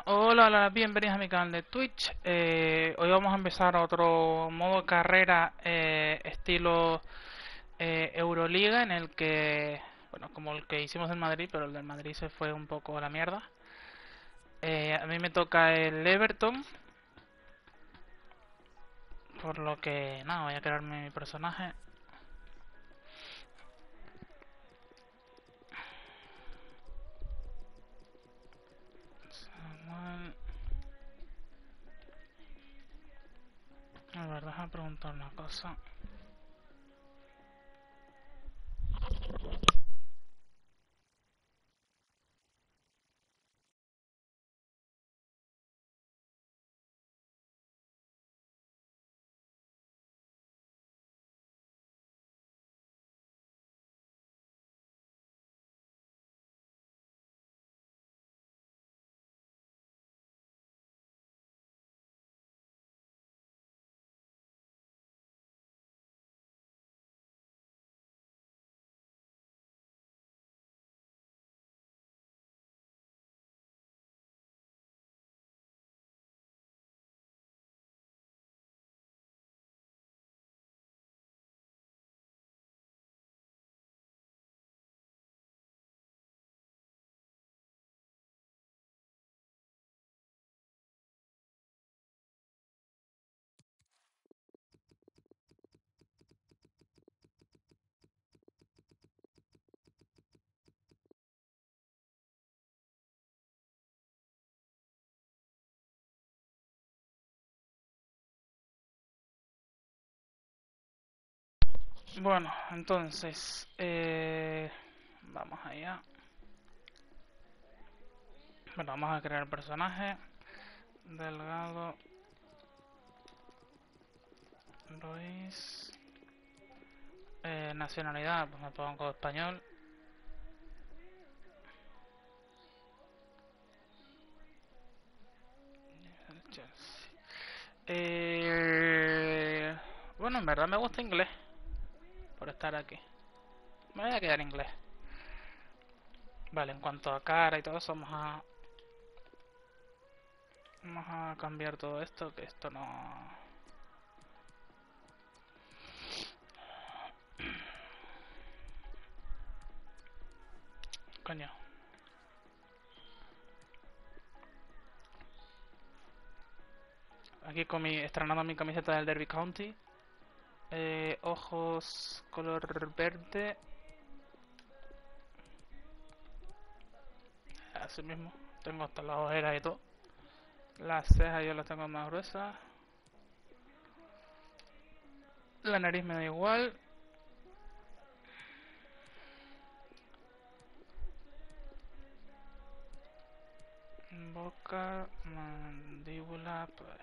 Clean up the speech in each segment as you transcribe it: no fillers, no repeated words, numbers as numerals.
Hola, hola, bienvenidos a mi canal de Twitch. Hoy vamos a empezar otro modo carrera estilo Euroliga en el que, bueno, como el que hicimos en Madrid, pero el del Madrid se fue un poco a la mierda. A mí me toca el Everton, por lo que nada, voy a crearme mi personaje. Samuel. A ver, déjame preguntar una cosa. Bueno, entonces, vamos allá. Bueno, vamos a crear el personaje. Delgado Luis. Nacionalidad, pues me pongo español. Bueno, en verdad me gusta inglés por estar aquí. Me voy a quedar inglés. Vale, en cuanto a cara y todo eso, vamos a cambiar todo esto, que esto no... Coño. Aquí estrenando mi camiseta del Derby County. Ojos color verde. Así mismo. Tengo hasta las ojeras y todo. Las cejas yo las tengo más gruesas. La nariz me da igual. Boca, mandíbula, pues.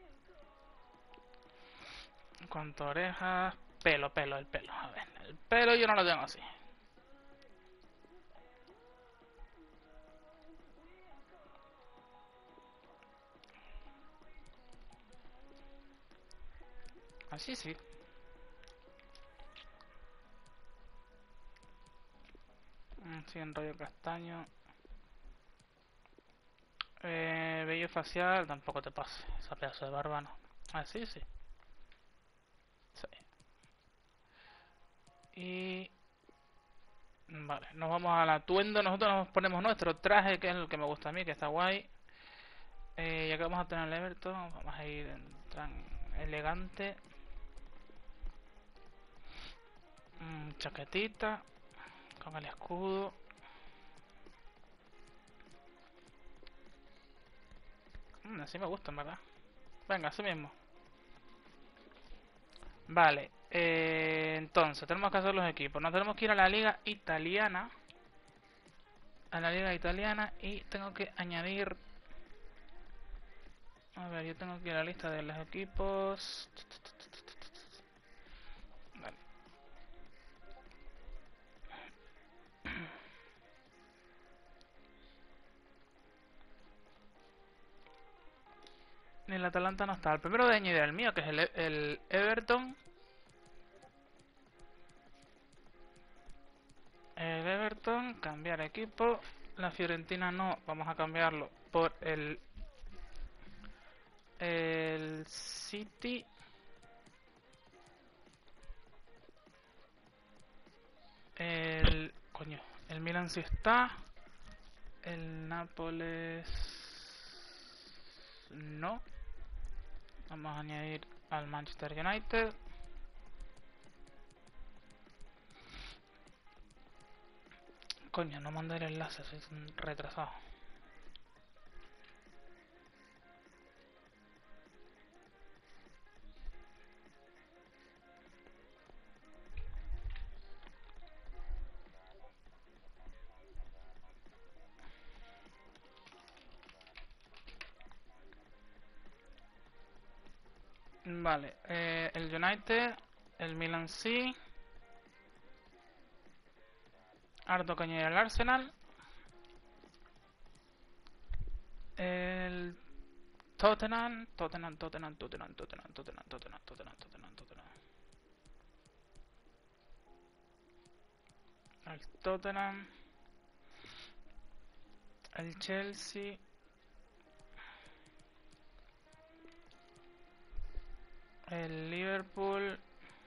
En cuanto a orejas, el pelo. A ver, el pelo yo no lo tengo así. Así sí. Sí, en rollo castaño. Vello facial, tampoco te pase. Esa pedazo de barba no. Así sí. Sí. Y... Vale, nos vamos al atuendo. Nosotros nos ponemos nuestro traje, que es el que me gusta a mí, que está guay. Ya que vamos a tener el Everton, vamos a ir en plan elegante. Chaquetita, con el escudo. Así me gusta, en verdad. Venga, así mismo. Vale, entonces tenemos que hacer los equipos. Nos tenemos que ir a la liga italiana. A la liga italiana y tengo que añadir... A ver, yo tengo aquí la lista de los equipos. Vale. El Atalanta no está. El primero de añadir el mío, que es el Everton. El Everton, cambiar equipo. La Fiorentina no, vamos a cambiarlo por el El City. Coño, el Milan sí está. El Nápoles... no. Vamos a añadir al Manchester United. Coño, no mandé el enlace, soy un retrasado. Vale, el United, el Milan sí. Harto que añadir al Arsenal. El Tottenham. El Tottenham. El Chelsea. El Liverpool.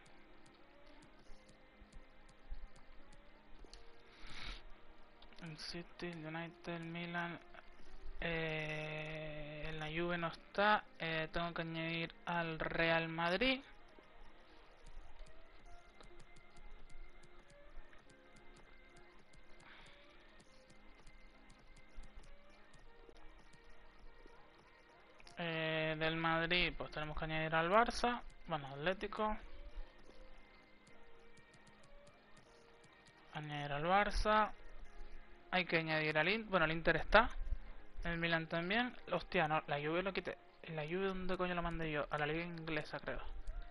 El City, el United, el Milan. En la Juve no está. Tengo que añadir al Real Madrid. Del Madrid pues tenemos que añadir al Barça. Bueno, Atlético. Añadir al Barça. Hay que añadir al Inter. Bueno, el Inter está. El Milan también. Hostia, no, la Juve lo quité. ¿La Juve dónde coño la mandé yo? A la liga inglesa, creo.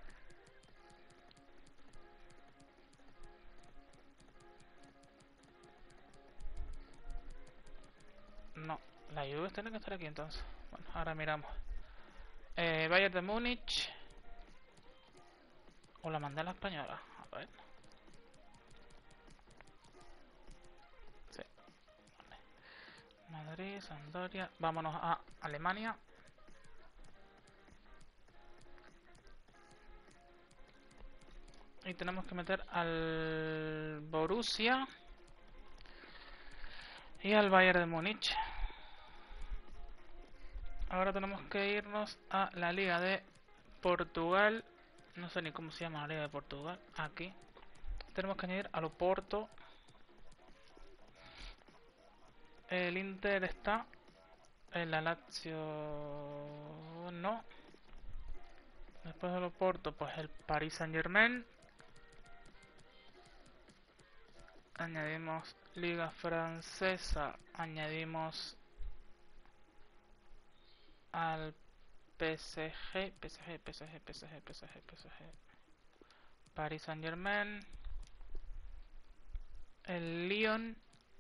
No, la Juve tiene que estar aquí entonces. Bueno, ahora miramos. Bayern de Múnich. O la mandé a la española. A ver. Sí. Vale. Madrid, Sampdoria. Vámonos a Alemania. Y tenemos que meter al Borussia. Y al Bayern de Múnich. Ahora tenemos que irnos a la Liga de Portugal. No sé ni cómo se llama la Liga de Portugal. Aquí. Tenemos que añadir al Oporto. El Inter está. El Lazio no. Después del Oporto, pues el Paris Saint-Germain. Añadimos Liga Francesa. Añadimos al PSG. Paris Saint-Germain. El Lyon.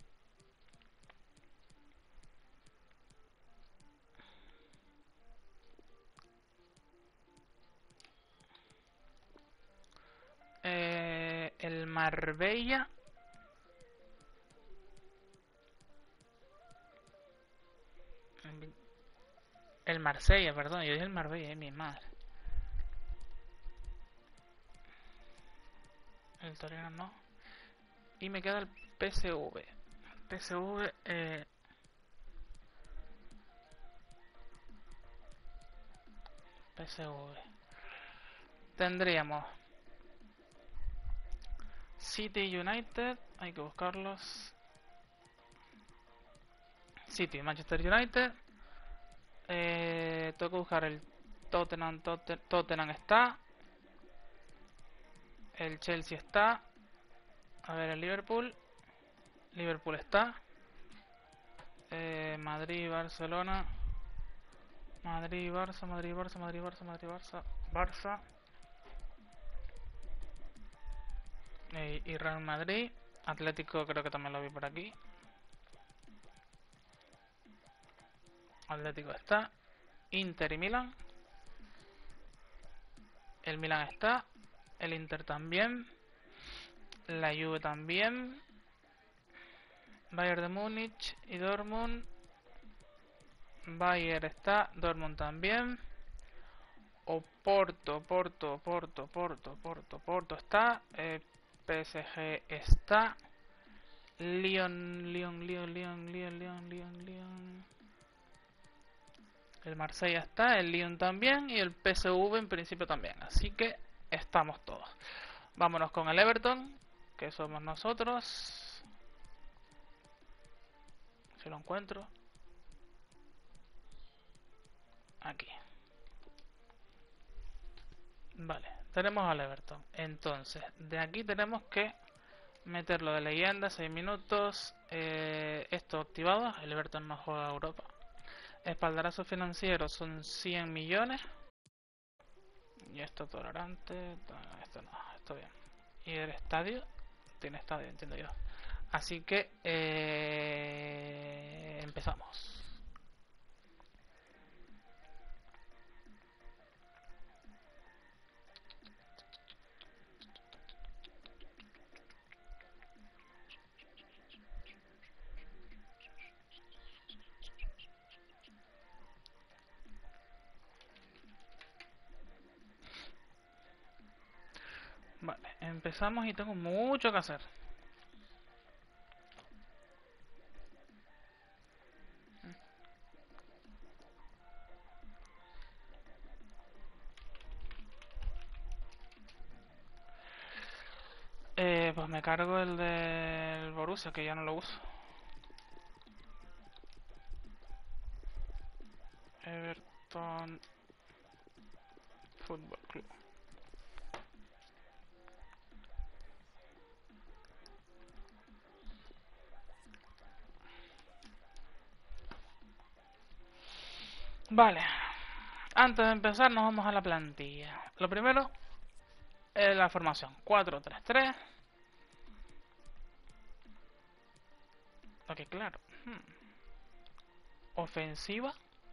El Marbella. El Marsella, perdón, yo dije el Marbella, mi madre. El Torino no. Y me queda el PSV. PSV, PSV. Tendríamos City United, hay que buscarlos. City, Manchester United. Tengo que buscar el Tottenham. Tottenham está. El Chelsea está. A ver, el Liverpool. Liverpool está. Madrid, Barcelona. Madrid, Barça, Madrid, Barça, Madrid, Barça, Madrid, Barça. Barça. Y Real Madrid. Atlético creo que también lo vi por aquí. Atlético está. Inter y Milan. El Milan está. El Inter también. La Juve también. Bayern de Múnich y Dortmund. Bayern está. Dortmund también. Porto está. PSG está. Lyon. El Marsella está, el Lyon también y el PSV en principio también. Así que estamos todos. Vámonos con el Everton, que somos nosotros. Si lo encuentro. Aquí. Vale, tenemos al Everton. Entonces, de aquí tenemos que meterlo de leyenda, 6 minutos. Esto activado, el Everton no juega a Europa. Espaldarazo financiero son 100 millones. Y esto tolerante. Esto no, esto bien. Y el estadio, tiene estadio, entiendo yo. Así que empezamos. Vale, empezamos y tengo mucho que hacer. Pues me cargo el del Borussia, que ya no lo uso. Everton Fútbol Club. Vale, antes de empezar nos vamos a la plantilla. Lo primero es la formación 4-3-3. Ok, claro. Ofensiva.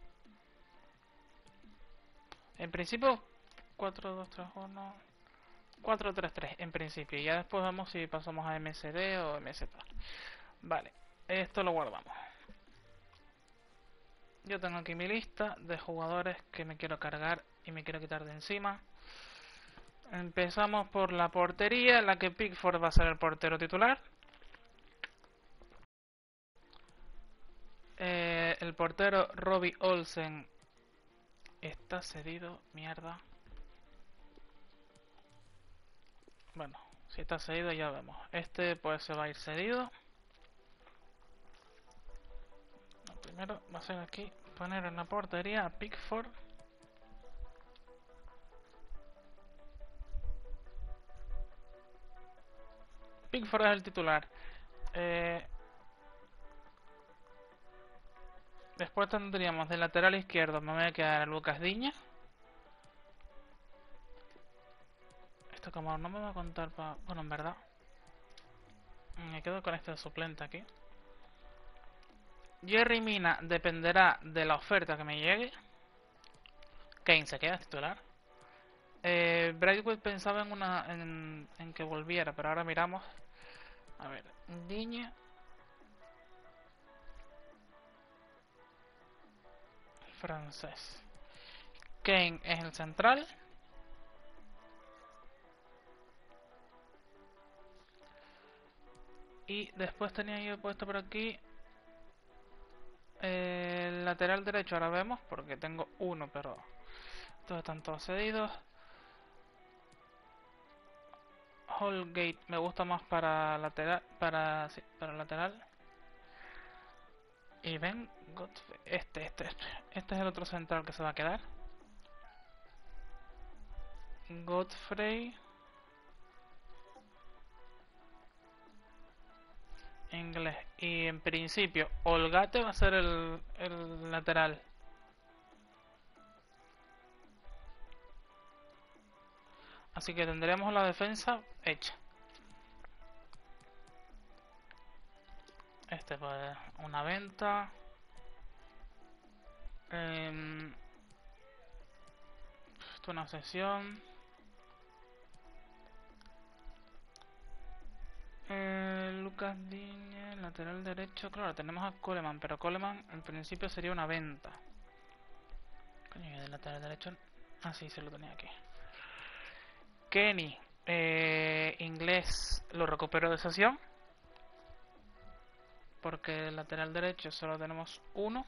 En principio 4-2-3-1. 4-3-3 en principio. Ya después vemos si pasamos a MSD o MZ. Vale, esto lo guardamos. Yo tengo aquí mi lista de jugadores que me quiero cargar y me quiero quitar de encima. Empezamos por la portería, en la que Pickford va a ser el portero titular. El portero Robbie Olsen está cedido, mierda. Bueno, si está cedido ya vemos. Este pues se va a ir cedido. Lo primero va a ser aquí poner en la portería a Pickford. Pickford es el titular. Después tendríamos de lateral izquierdo, me voy a quedar a Lucas Diña. Esto como no me va a contar para... Bueno, en verdad me quedo con este suplente aquí. Yerry Mina dependerá de la oferta que me llegue. Kane se queda titular. Brightwood pensaba en que volviera, pero ahora miramos. A ver, Diña. Francés. Kane es el central. Y después tenía yo puesto por aquí el lateral derecho. Ahora vemos, porque tengo uno, pero todos están todos cedidos. Holgate me gusta más para lateral. Para lateral. Y ven, este es el otro central que se va a quedar. Godfrey. Inglés. Y en principio, Holgate va a ser el lateral. Así que tendremos la defensa hecha. Este pues una venta. Esto una sesión. Lucas Digne, lateral derecho. Claro, tenemos a Coleman, pero Coleman en principio sería una venta. Coño, ¿y del lateral derecho? sí, se lo tenía aquí. Kenny, inglés, lo recupero de sesión. Porque el lateral derecho solo tenemos uno.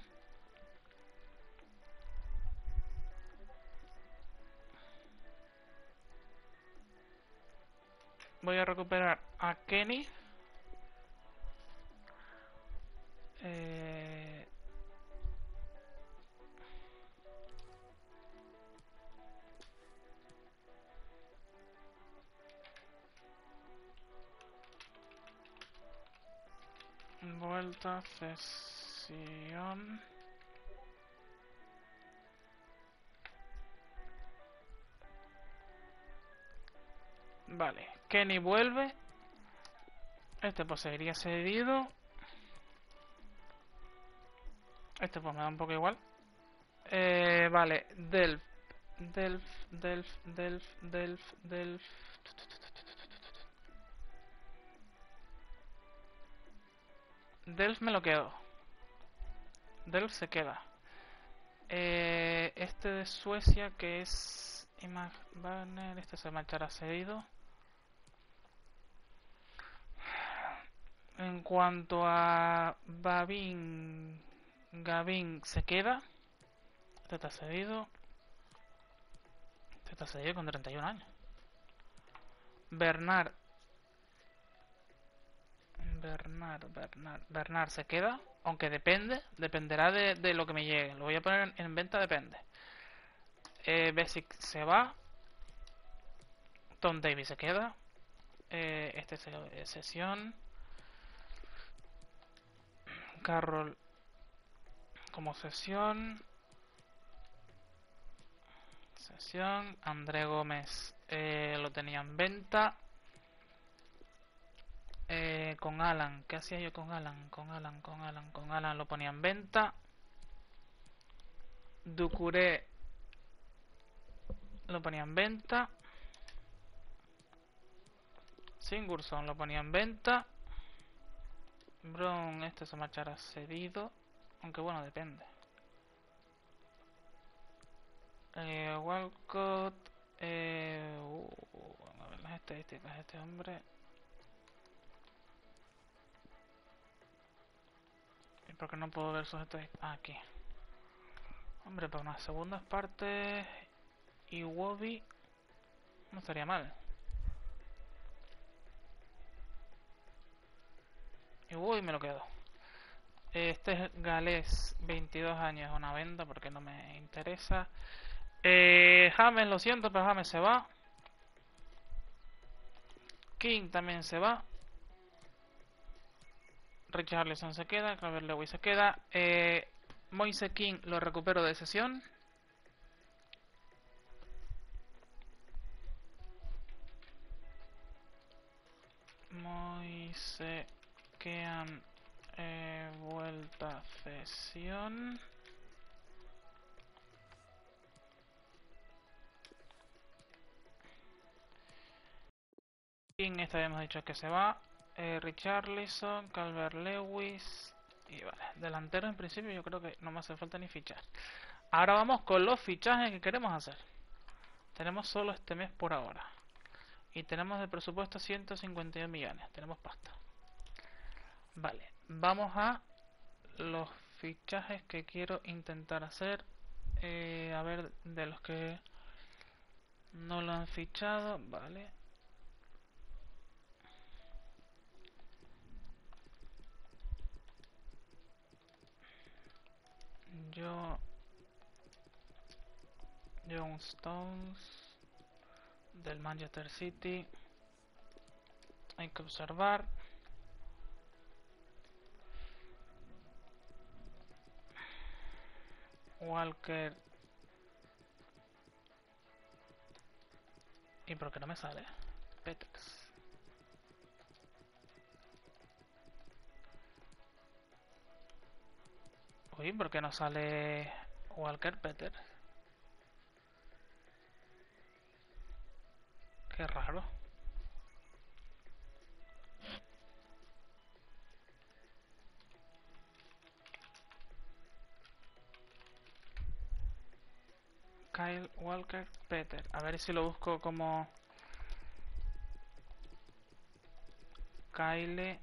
Voy a recuperar a Kenny. Vuelta, sesión. Vale, Kenny vuelve. Este pues seguiría cedido. Este pues me da un poco igual. Vale, Delft. Delft. Delft me lo quedo. Delft se queda. Este de Suecia que es Imag Wagner. Este se marchará cedido. En cuanto a Gavin se queda. Este está cedido. Este está cedido con 31 años. Bernard se queda. Aunque dependerá de lo que me llegue. Lo voy a poner en venta, depende. Basic se va. Tom Davis se queda. Este es sesión. Carroll como sesión. André Gómez lo tenía en venta. Con Alan, ¿qué hacía yo con Alan? Con Alan lo ponía en venta. Ducuré lo ponía en venta. Sigurdsson lo ponía en venta. Brown, este se marchará cedido. Aunque bueno, depende. Walcott. Vamos a ver las estadísticas de este hombre. ¿Y por qué no puedo ver sus estadísticas? Aquí. Hombre, para unas segundas partes. Y Wobby no estaría mal. Y Wobby me lo quedo. Este es galés, 22 años, una venta porque no me interesa. James, lo siento, pero James se va. King también se va. Richarlison se queda. Calvert Lewis se queda. Moise King lo recupero de sesión. Moise Kean vuelta sesión. King, este habíamos dicho que se va. Richarlison, Calvert Lewis. Y vale, delantero en principio yo creo que no me hace falta ni fichar. Ahora vamos con los fichajes que queremos hacer. Tenemos solo este mes por ahora. Y tenemos de presupuesto 152 millones. Tenemos pasta. Vale, vamos a los fichajes que quiero intentar hacer. A ver, de los que no lo han fichado. Vale. John Stones del Manchester City. Hay que observar. Walker. ¿Y por qué no me sale? Peters. Uy, ¿por qué no sale Walker Peters? Qué raro. Kyle Walker Peter. A ver si lo busco como Kyle.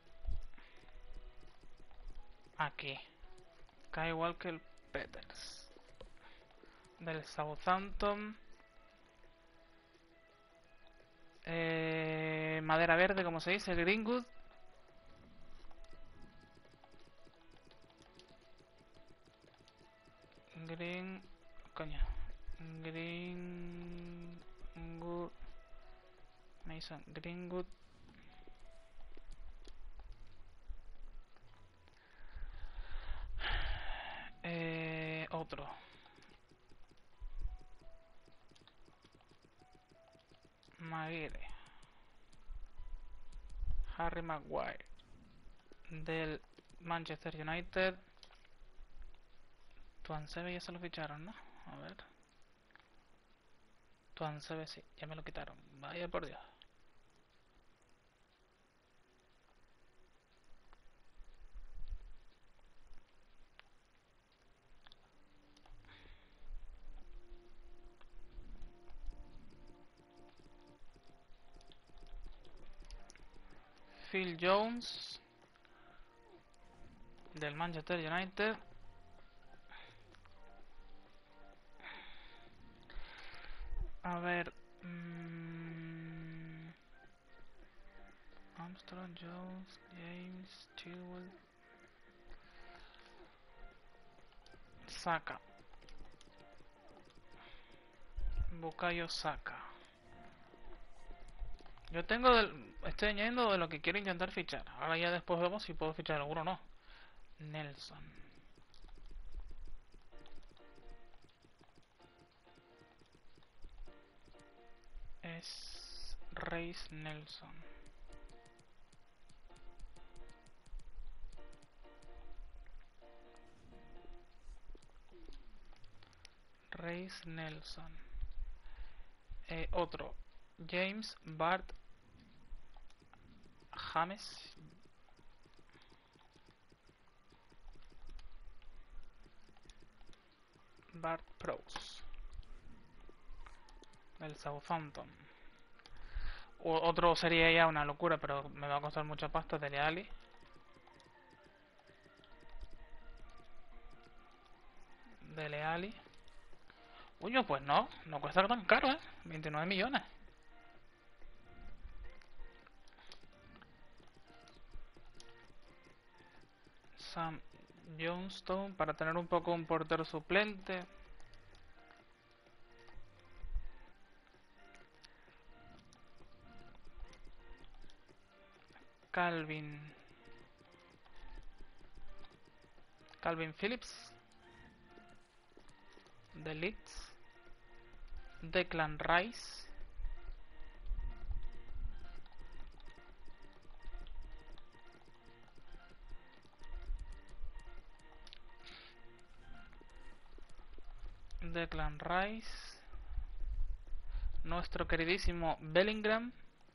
Aquí. Kyle Walker Peters. Del Southampton. Madera verde, como se dice, Greenwood. Coño. Greenwood. Mason Greenwood. Otro. Maguire. Harry Maguire. Del Manchester United. Tuansebe ya se lo ficharon, ¿no? A ver. Tuansebe sí, ya me lo quitaron. Vaya por Dios. Phil Jones. Del Manchester United. A ver. Armstrong, Jones, James, Chilwell. Saka. Bukayo Saka. Yo tengo estoy añadiendo de lo que quiero intentar fichar. Ahora ya después vemos si puedo fichar alguno o no. Nelson. Es Reis Nelson. Reis Nelson. Otro. James Bart James. Bart Prowse. Del Southampton. Otro sería ya una locura, pero me va a costar mucha pasta. Dele Alli. Dele Alli. Uy, pues no cuesta tan caro, 29 millones. Sam Johnstone para tener un poco un portero suplente. Calvin Phillips de Leeds. Declan Rice. Declan Rice. Nuestro queridísimo Bellingham.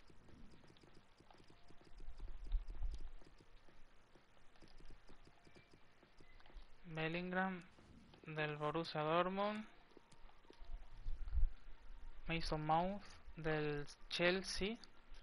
Del Borussia Dortmund. Mason Mount del Chelsea.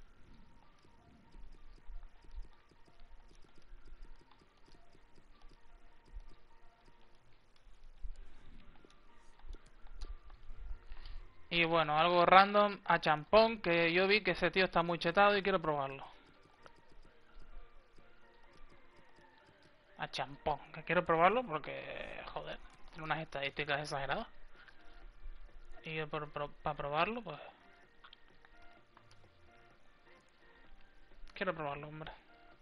Y bueno, algo random a Champón, que yo vi que ese tío está muy chetado y quiero probarlo. A Champón, que quiero probarlo porque, joder, tiene unas estadísticas exageradas. Y yo para probarlo, pues... Quiero probarlo, hombre.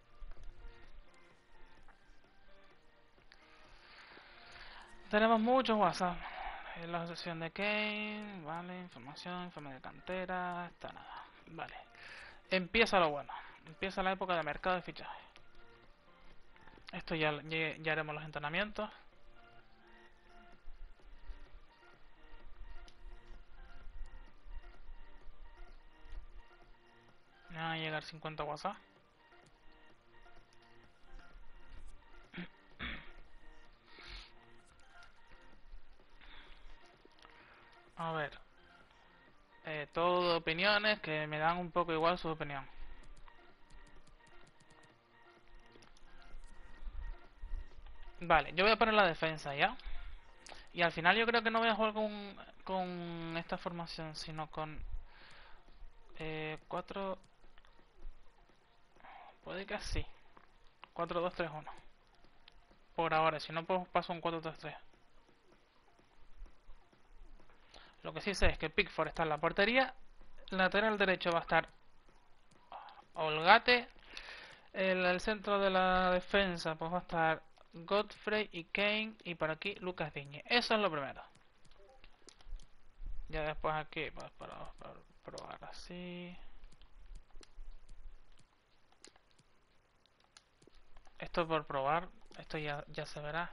Tenemos muchos WhatsApp. La asociación de Kane, vale, información, informe de cantera, está nada. Vale. Empieza lo bueno. Empieza la época de mercado de fichaje. Esto ya haremos los entrenamientos. Me van a llegar 50 WhatsApp. opiniones que me dan un poco igual su opinión. Vale, yo voy a poner la defensa ya. Y al final yo creo que no voy a jugar con esta formación, sino con 4... Puede que sí. 4-2-3-1. Por ahora, si no pues paso un 4-3-3. Lo que sí sé es que Pickford está en la portería. Lateral derecho va a estar Holgate. El centro de la defensa pues va a estar Godfrey y Kane. Y por aquí Lucas Digne. Eso es lo primero. Ya después aquí pues para probar así. Esto por probar. Esto ya se verá.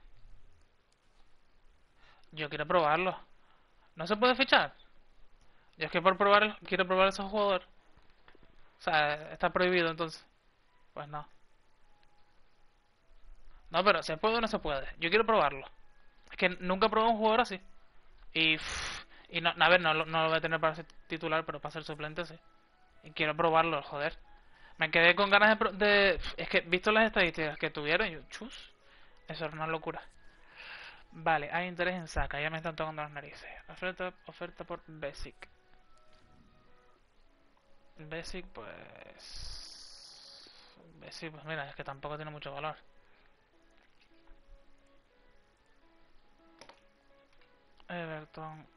Yo quiero probarlo. ¿No se puede fichar? Yo es que por probar quiero probar a ese jugador. O sea, está prohibido entonces. Pues no. No, pero ¿se puede o no se puede? Yo quiero probarlo. Es que nunca he probado un jugador así. Y no, a ver, no lo voy a tener para ser titular, pero para ser suplente sí. Y quiero probarlo, joder. Me quedé con ganas es que, visto las estadísticas que tuvieron, yo, chus. Eso era una locura. Vale, hay interés en Saka, ya me están tocando las narices. Oferta por Basic. Basic, pues... Basic, pues mira, es que tampoco tiene mucho valor. Everton,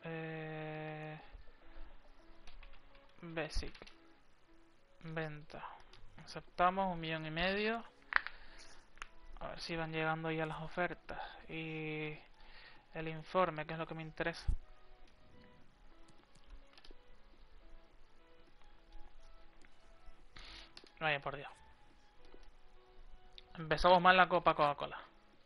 Basic. Venta. Aceptamos 1,5 millones. A ver si van llegando ya las ofertas. Y el informe, que es lo que me interesa. Vaya por Dios. Empezamos mal la Copa Coca-Cola.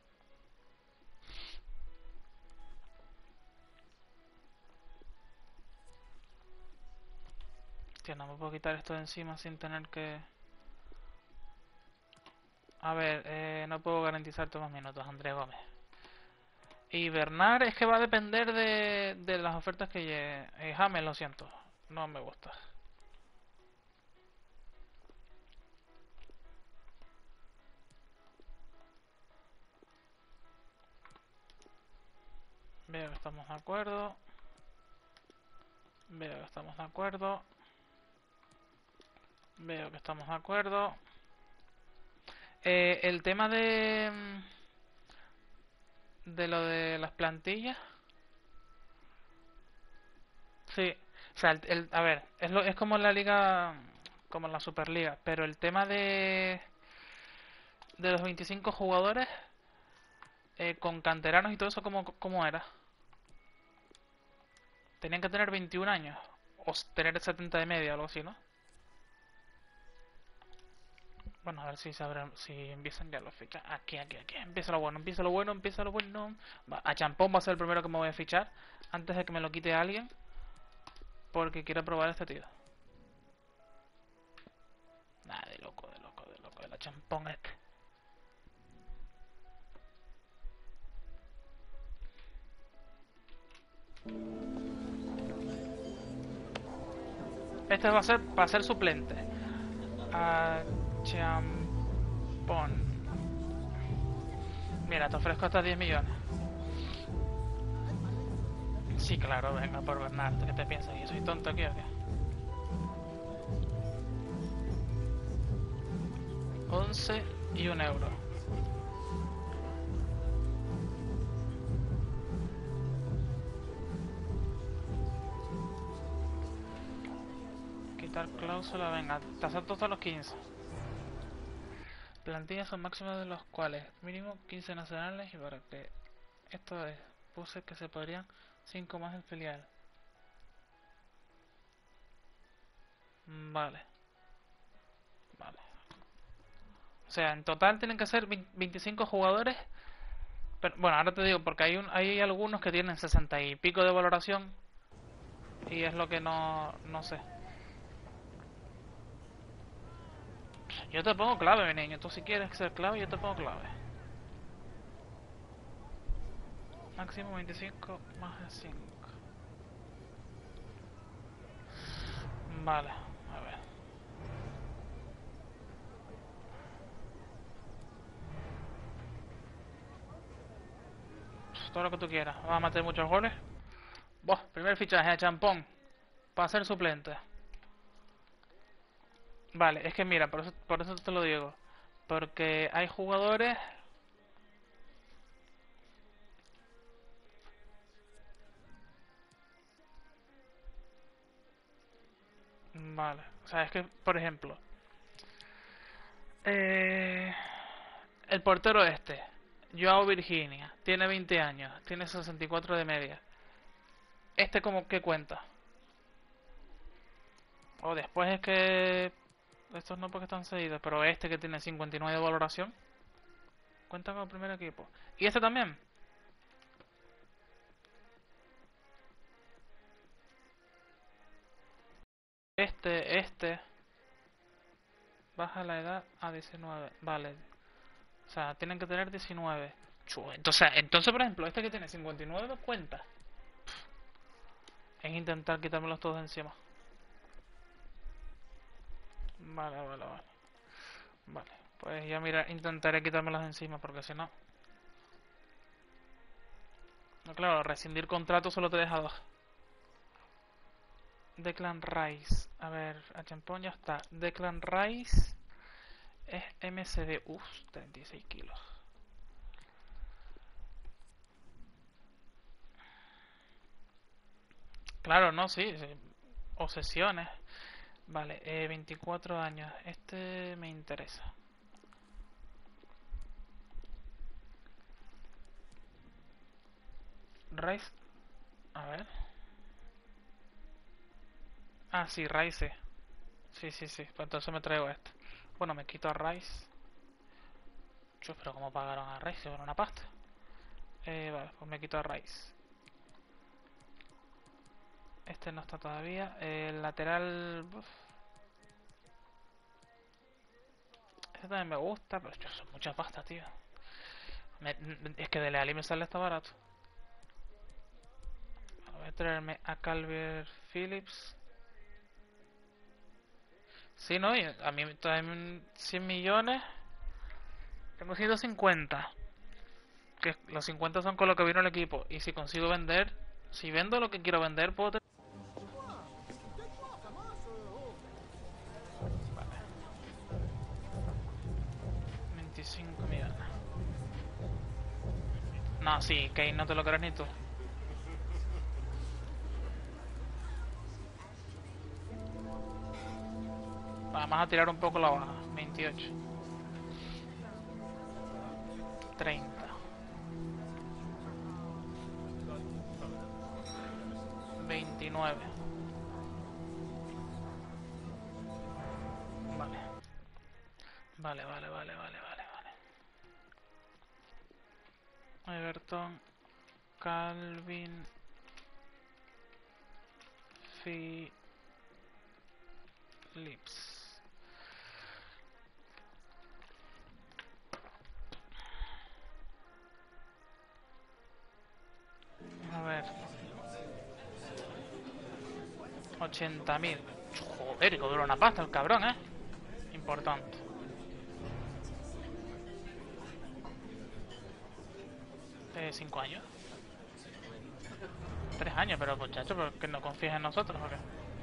Tío, no me puedo quitar esto de encima sin tener que... A ver, no puedo garantizar todos los minutos, Andrés Gómez. Y Bernard es que va a depender de las ofertas que llegue. James, lo siento, no me gusta. Veo que estamos de acuerdo. Veo que estamos de acuerdo. Veo que estamos de acuerdo. El tema de lo de las plantillas. Sí, o sea, a ver, es como en la liga, como en la Superliga, pero el tema de los 25 jugadores con canteranos y todo eso, ¿cómo era? Tenían que tener 21 años o tener 70 de media o algo así, ¿no? Bueno, a ver si empiezan ya los fichas. Aquí. Empieza lo bueno, empieza lo bueno, empieza lo bueno. A Champón va a ser el primero que me voy a fichar antes de que me lo quite alguien. Porque quiero probar a este tío. Nada, de loco, de la Champón este. Este va a ser para ser suplente. A Champón. Mira, te ofrezco hasta 10 millones. Sí, claro, venga por Bernardo. ¿Qué te piensas? ¿Que soy tonto aquí o qué? 11 y 1 euro. Quitar cláusula, venga, te acepto hasta los 15. Plantillas son máximas de los cuales mínimo 15 nacionales y para que esto es, puse que se podrían 5 más el filial. Vale. O sea, en total tienen que ser 25 jugadores. Pero, bueno, ahora te digo, porque hay algunos que tienen 60 y pico de valoración. Y es lo que no sé. Yo te pongo clave, mi niño. Tú si quieres ser clave, yo te pongo clave. Máximo 25 más 5. Vale, a ver. Todo lo que tú quieras. Vamos a meter muchos goles. Buah, primer fichaje a Champón. Para ser suplente. Vale, es que mira, por eso te lo digo. Porque hay jugadores... Vale, o sea, es que, por ejemplo... Eh, el portero este, Joao Virginia, tiene 20 años, tiene 64 de media. ¿Este como que cuenta? O después es que... Estos no porque están cedidos, pero este que tiene 59 de valoración, cuenta con el primer equipo. ¿Y este también? Este... Baja la edad a 19. Vale. O sea, tienen que tener 19. Entonces, por ejemplo, este que tiene 59 no cuenta. Es intentar quitármelos todos de encima. Vale, vale, vale. Vale, pues ya mira, intentaré quitármelos de encima porque si no... No, claro, rescindir contrato solo te deja dos. Declan Rice. A ver, a Champón ya está. Declan Rice es MCD. Uff, 36 kilos. Claro, no, sí, sí. Obsesiones. Vale, 24 años. Este me interesa. Rice. A ver. Ah, sí, Rice. Sí, sí, sí. Pues entonces me traigo este. Bueno, me quito a Rice. Chus, pero ¿cómo pagaron a Rice? Era una pasta. Vale, pues me quito a Rice. Este no está todavía. El lateral... Uf. Este también me gusta, pero yo, son mucha pasta, tío. Es que de Alli me sale hasta barato. Voy a traerme a Calvert Phillips. Sí, no, y a mí también 100 millones. Tengo 150. Que los 50 son con lo que vino el equipo. Y si consigo vender, si vendo lo que quiero vender, puedo tener... Vale. 25 millones. No, sí, Kane no te lo crees ni tú. Vamos a tirar un poco la baja. 28. 30. 29. Vale. Vale, vale, vale, vale, vale, vale. Everton, Calvin, Phillips. A ver. 80.000. Joder, cobró una pasta el cabrón, Importante. ¿5 años? 3 años, pero muchachos, ¿por qué no confías en nosotros o qué?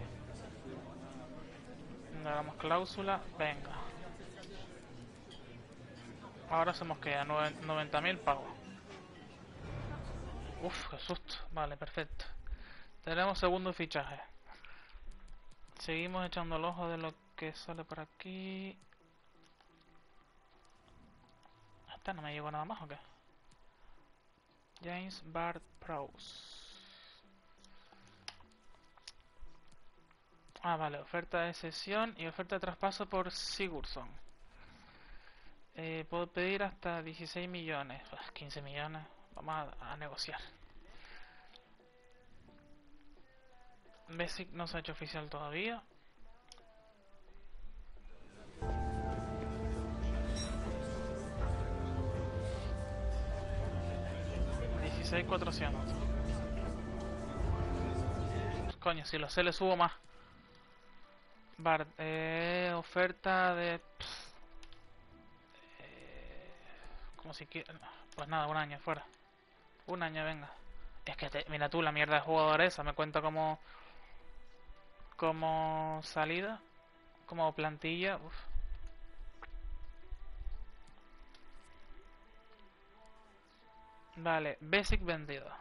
Le damos cláusula, venga. Ahora se nos queda 90.000 pagos. Uf, qué susto. Vale, perfecto. Tenemos segundo fichaje. Seguimos echando el ojo de lo que sale por aquí. Hasta no me llegó nada más, ¿o qué? James Ward-Prowse. Ah, vale, oferta de cesión y oferta de traspaso por Sigurdsson. Puedo pedir hasta 16 millones. 15 millones. Vamos a negociar. Basic no se ha hecho oficial todavía. $16.400. Coño, si lo sé le subo más. Oferta de... como si quiera... Pues nada, un año fuera. Un año, venga. Es que mira tú, la mierda de jugador esa. Me cuenta como salida. Como plantilla. Uf. Vale, Basic vendido.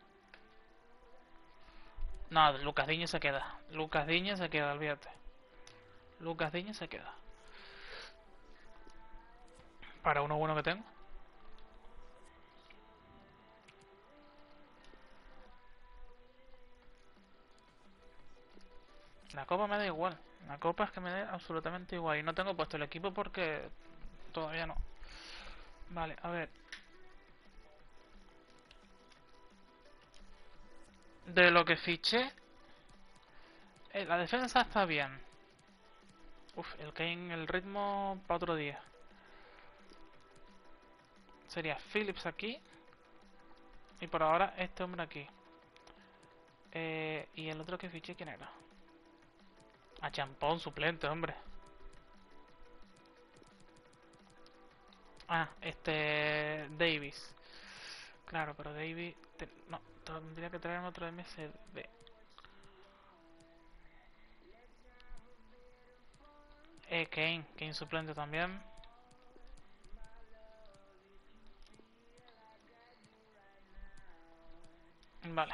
No, Lucas Diño se queda. Lucas Diño se queda, olvídate. Lucas Diño se queda. Para uno bueno que tengo. La copa me da igual. La copa es que me da absolutamente igual. Y no tengo puesto el equipo porque todavía no. Vale, a ver. De lo que fiché, la defensa está bien. Uf, el Kane, el ritmo para otro día. Sería Phillips aquí. Y por ahora este hombre aquí. Y el otro que fiché, ¿quién era? A Champón, suplente, hombre. Ah, Davis. Claro, pero Davis... no, tendría que traerme otro MSD. Kane suplente también. Vale.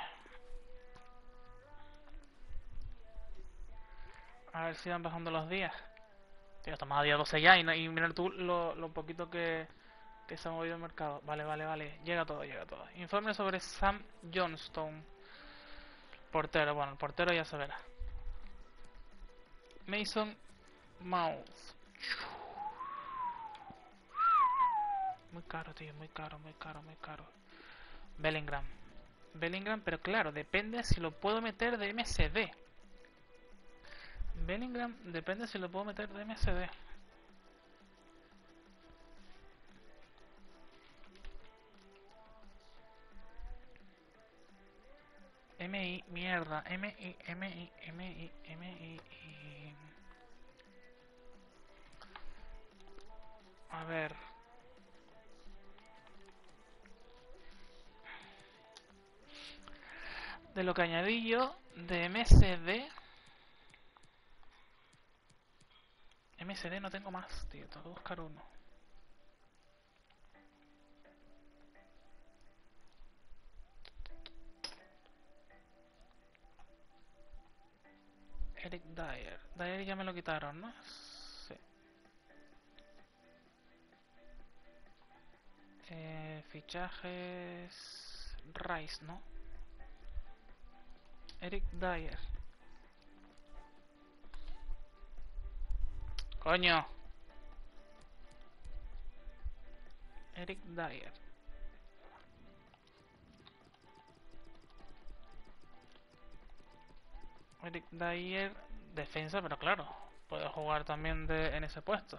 A ver si van bajando los días. Tío, estamos a día 12 ya y mira tú lo poquito que se ha movido el mercado. Vale, vale, vale. Llega todo, llega todo. Informe sobre Sam Johnstone. Portero, bueno, el portero ya se verá. Mason Mount. Muy caro, tío, muy caro, muy caro, muy caro. Bellingham. Bellingham, pero claro, depende si lo puedo meter de MSD. Bellingham depende si lo puedo meter de MSD. MI, mierda. MI. A ver. De lo que añadí yo de MSD. MSD no tengo más, tío. Tengo que buscar uno. Eric Dyer. Dyer ya me lo quitaron, ¿no? Sí. Fichajes... Rice, ¿no? Eric Dyer. Coño. Eric Dyer. Eric Dyer, defensa, pero claro, puede jugar también en ese puesto.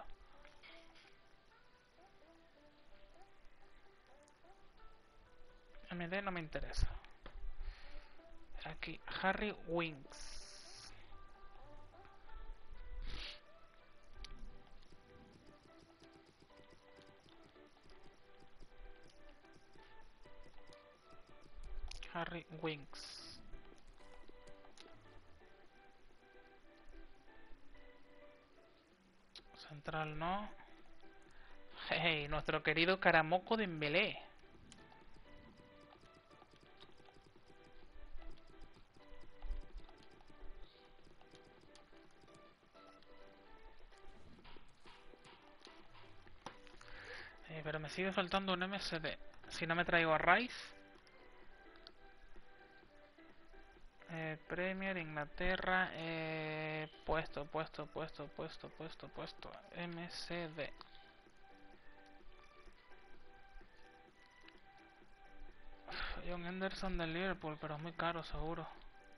MD no me interesa. Aquí, Harry Winks. Harry Winks. Central no. Hey, nuestro querido Caramoco Dembélé. Pero me sigue faltando un MSD. Si no me traigo a Rice. Premier, Inglaterra. Puesto. MSD. John Henderson del Liverpool, pero es muy caro, seguro.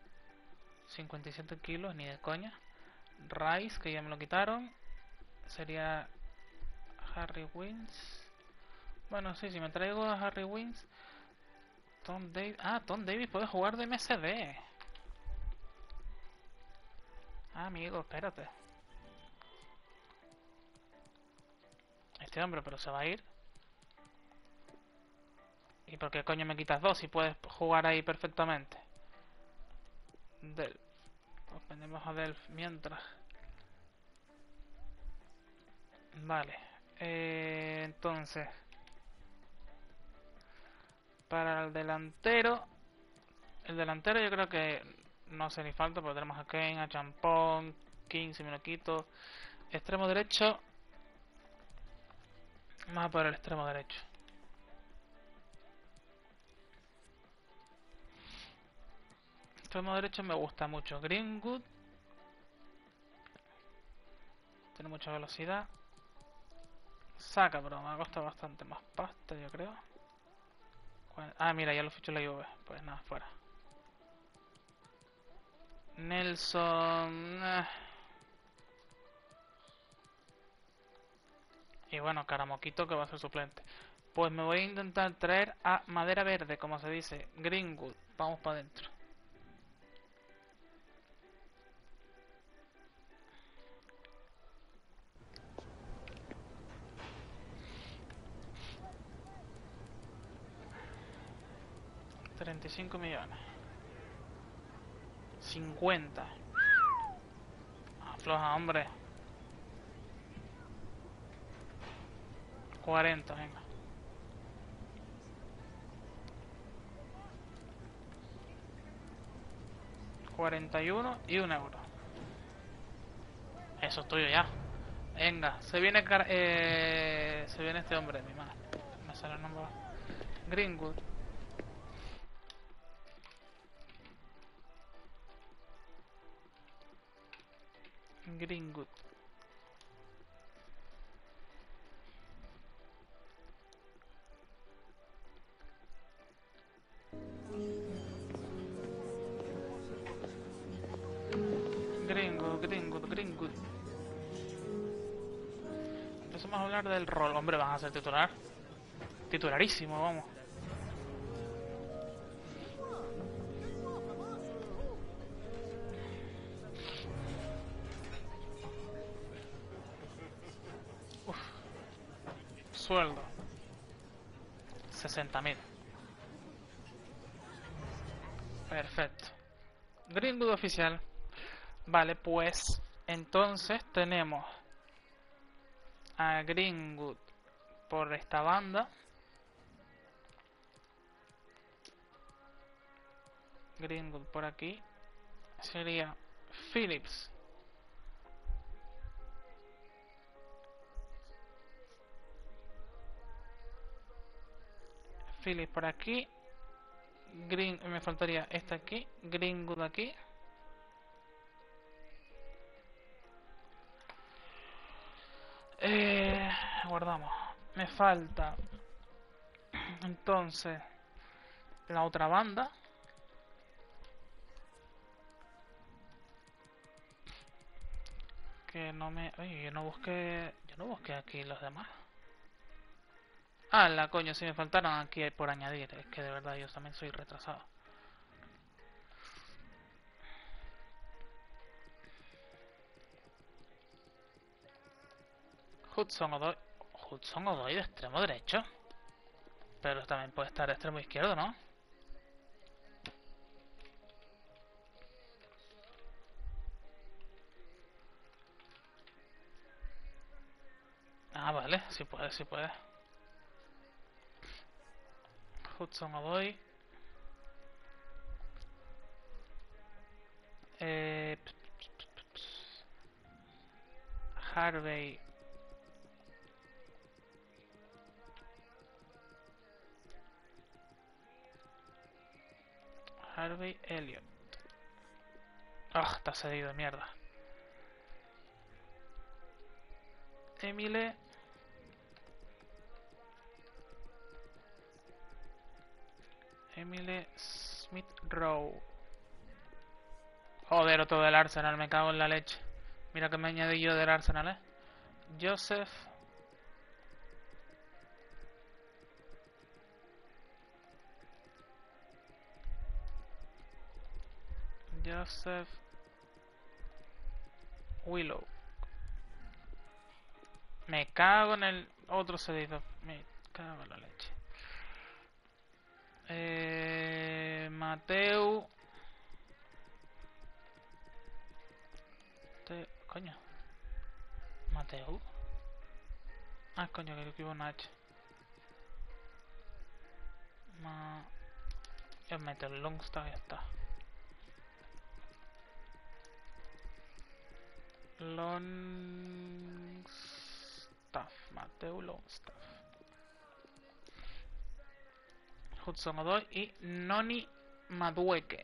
57 kilos, ni de coña. Rice, que ya me lo quitaron. Sería Harry Winks. Bueno, sí, si me traigo a Harry Winks. Tom Davis. Ah, Tom Davis puede jugar de MSD. Ah, amigo, espérate. este hombre, pero se va a ir. ¿Y por qué coño me quitas dos si puedes jugar ahí perfectamente? Delf. Pues vendemos a Delf mientras. Vale. Entonces. Para el delantero. El delantero yo creo que no hace ni falta porque tenemos a Kane, a Champón, King, si me lo quito. Extremo derecho. Vamos a por el extremo derecho. Extremo derecho me gusta mucho. Greenwood. Tiene mucha velocidad. Saca, pero me ha costado bastante más pasta, yo creo. Ah, mira, ya lo fichó la Juve. Pues nada, fuera. Nelson. Y bueno, Caramoquito que va a ser suplente. Pues me voy a intentar traer a Madera Verde, como se dice. Greenwood. Vamos para adentro. $35 millones. 50. Afloja, hombre. 40, venga. 41 y €1. Eso es tuyo ya. Venga, se viene se viene este hombre, mi madre. Me sale el nombre. Greenwood. Greenwood. Greenwood. Empezamos a hablar del rol. Hombre, van a ser titular. Titularísimo, vamos. Uf. Sueldo. 60.000. Perfecto. Greenwood oficial. Vale, pues entonces tenemos a Greenwood por esta banda. Greenwood por aquí. Sería Phillips. Phillips por aquí. Me faltaría esta aquí. Greenwood aquí. Guardamos. Me falta entonces la otra banda. Que no me... Oye, yo no busqué aquí los demás. Ah, la coño, si me faltaron aquí por añadir. Es que de verdad yo también soy retrasado. Hudson Odoi de extremo derecho. Pero también puede estar de extremo izquierdo, ¿no? Ah, vale, sí puede, sí puede. Hudson Odoi. Harvey. Harvey Elliott. Ah, está cedido, mierda. Emile. Smith Rowe. Joder, otro del Arsenal, me cago en la leche. Mira que me añadí yo del Arsenal, Joseph. Willow. Me cago en el... Otro cedido. Me cago en la leche. Mateu. Coño. Mateu. Ah, coño, que escribo una H. Yo meto el Longstaff y ya está. Longstaff. Mateu Longstaff. Hudson Odoi y Noni Madueke.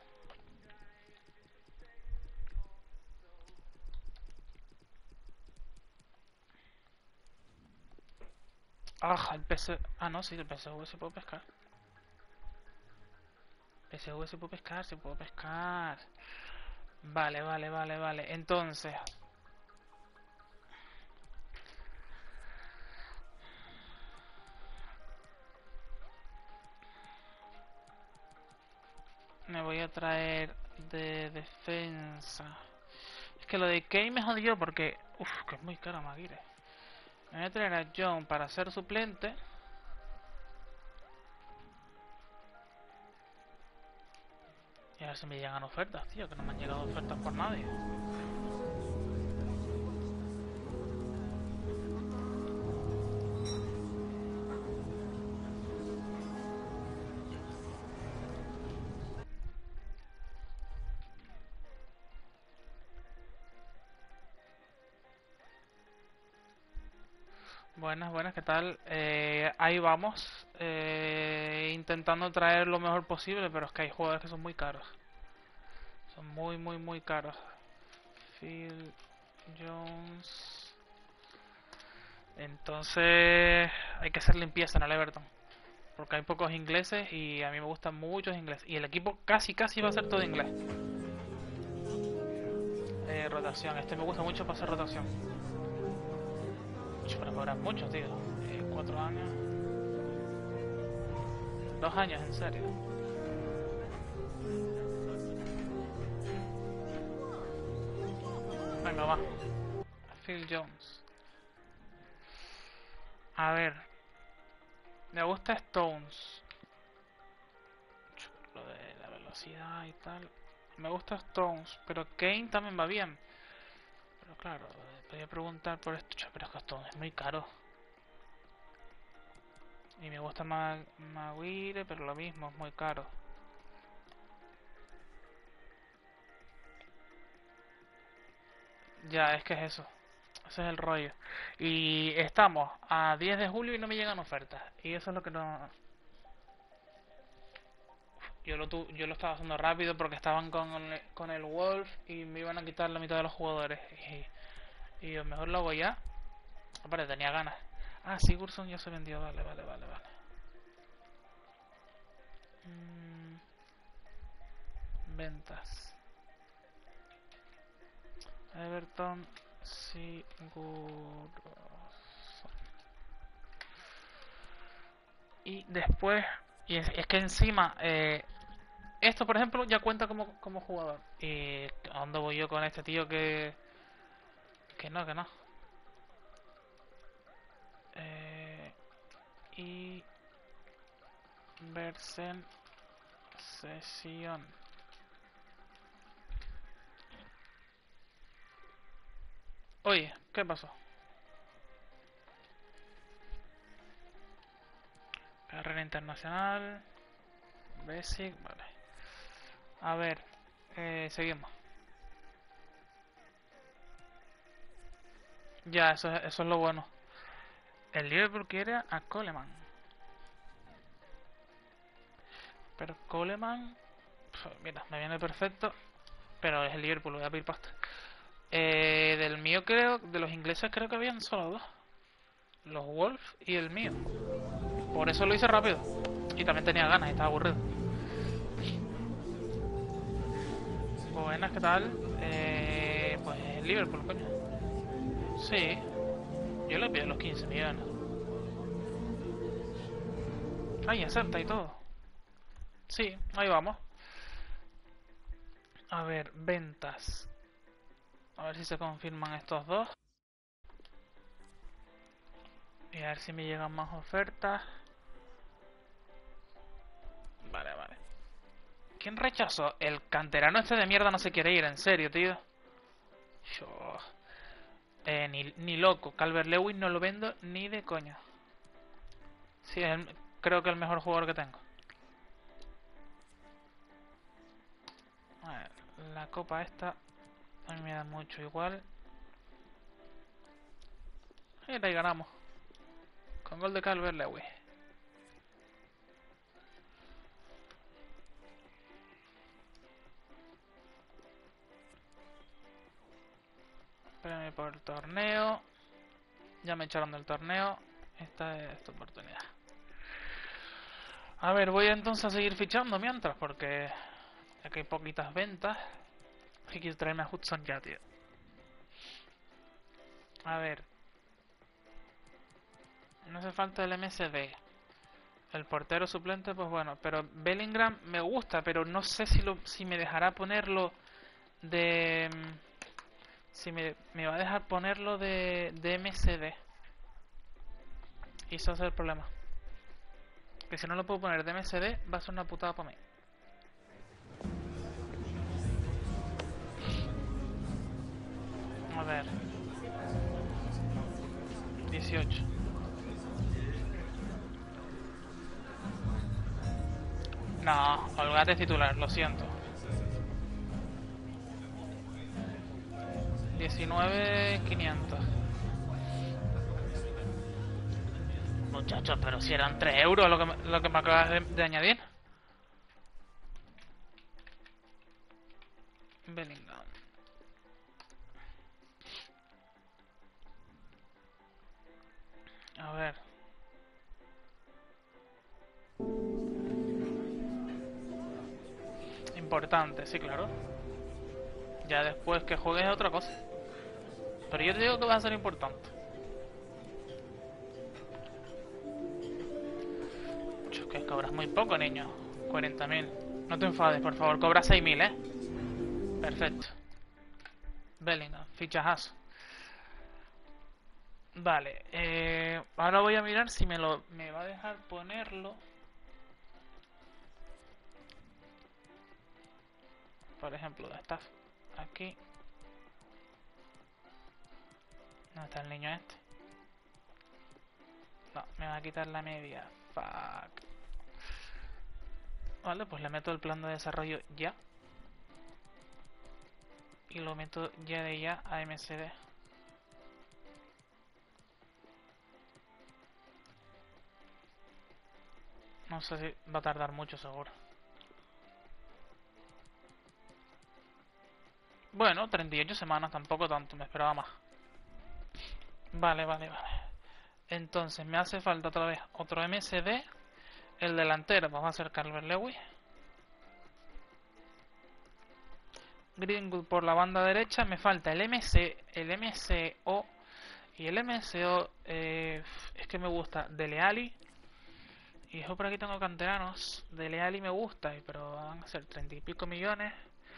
Ah, el PC... Ah, no, sí, el PSV se puede pescar. PSV se puede pescar, se puede pescar. Vale, vale, vale, vale. Entonces... Me voy a traer de defensa. Es que lo de Kane me jodió porque... Uf, que es muy caro Maguire. Me voy a traer a John para ser suplente. Y a ver si me llegan ofertas, tío, que no me han llegado ofertas por nadie. Buenas, buenas, ¿qué tal? Ahí vamos, intentando traer lo mejor posible, pero es que hay jugadores que son muy caros. Son muy, muy, muy caros. Phil Jones. Entonces hay que hacer limpieza en el Everton, porque hay pocos ingleses y a mí me gustan muchos ingleses. Y el equipo casi, casi va a ser todo inglés. Rotación, este me gusta mucho para hacer rotación. Pero cobran mucho, tío. 4 años. 2 años, en serio. Venga, va. Phil Jones. A ver. Me gusta Stones. Lo de la velocidad y tal. Me gusta Stones, pero Kane también va bien. Pero claro, podría preguntar por esto. Pero es que Stones es muy caro. Y me gusta más Maguire, pero lo mismo, es muy caro. Ya, es que es eso. Ese es el rollo. Y estamos a 10 de julio y no me llegan ofertas. Y eso es lo que no... Yo lo estaba haciendo rápido porque estaban con el Wolf y me iban a quitar la mitad de los jugadores. Y yo mejor lo hago ya. Aparte, tenía ganas. Ah, Sigurdsson ya se vendió. Vale, vale, vale, vale. Ventas. Everton Sigurdsson. Y después... Y es que encima... esto, por ejemplo, ya cuenta como jugador. ¿Y a dónde voy yo con este tío que... Que no, que no. Y... Versen... Sesión. Oye, ¿qué pasó? Carrera internacional. Basic, vale. A ver, seguimos. Ya, eso es lo bueno. El Liverpool quiere a Coleman. Pero Coleman... Mira, me viene perfecto. Pero es el Liverpool, voy a pedir pasta. Del mío creo... De los ingleses creo que habían solo dos. Los Wolves y el mío. Por eso lo hice rápido. Y también tenía ganas y estaba aburrido. Buenas, ¿qué tal? Pues el Liverpool, coño. Sí, yo le pido los 15 millones. Ay, acepta y todo. Sí, ahí vamos. A ver, ventas. A ver si se confirman estos dos. Y a ver si me llegan más ofertas. Vale, vale. ¿Quién rechazó? El canterano este de mierda no se quiere ir, en serio, tío. Yo... ni loco. Calvert-Lewin no lo vendo ni de coña. Sí, creo que es el mejor jugador que tengo. A ver, la copa esta a mí me da mucho igual. Y ahí ganamos. Con gol de Calvert-Lewin. Premio por el torneo. Ya me echaron del torneo. Esta es tu oportunidad. A ver, voy entonces a seguir fichando mientras, porque ya que hay poquitas ventas. Y quiero traerme a Hudson ya, tío. A ver. No hace falta el MSD. El portero suplente, pues bueno. Pero Bellingham me gusta, pero no sé si me dejará ponerlo de... Si me va a dejar ponerlo de MSD. Y eso es el problema. Que si no lo puedo poner de MSD, va a ser una putada para mí. A ver. 18. No, Holgate es titular, lo siento. 19.500. Muchachos, pero si eran 3 euros lo que me acabas de añadir. Bellingham. A ver. Importante, sí, claro. Ya después que juegues es otra cosa. Pero yo te digo que va a ser importante. Que cobras muy poco, niño. 40.000. No te enfades, por favor. Cobra 6.000, Perfecto. Bellingham, fichajazo. Vale, ahora voy a mirar si me va a dejar ponerlo. Por ejemplo, de staff. Aquí. ¿Dónde está el niño este? No, me va a quitar la media. Fuck. Vale, pues le meto el plan de desarrollo ya. Y lo meto ya de ya a MCD. No sé si va a tardar mucho, seguro. Bueno, 38 semanas, tampoco tanto, me esperaba más. Vale, vale, vale. Entonces me hace falta otra vez otro MSD. El delantero, vamos a hacer Calvert-Lewin. Greenwood por la banda derecha. Me falta el MCO. Y el MCO es que me gusta Dele Alli. Y yo por aquí tengo canteranos. Dele Alli me gusta, pero van a ser 30 y pico millones.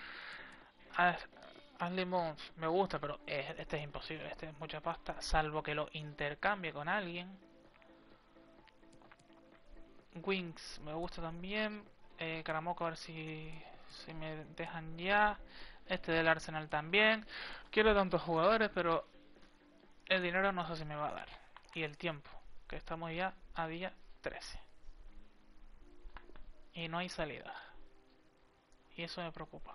Ashley Mons me gusta, pero este es imposible. Este es mucha pasta. Salvo que lo intercambie con alguien. Wings me gusta también. Karamoko, a ver si me dejan ya. Este del Arsenal también. Quiero tantos jugadores, pero el dinero no sé si me va a dar. Y el tiempo, que estamos ya a día 13. Y no hay salida. Y eso me preocupa.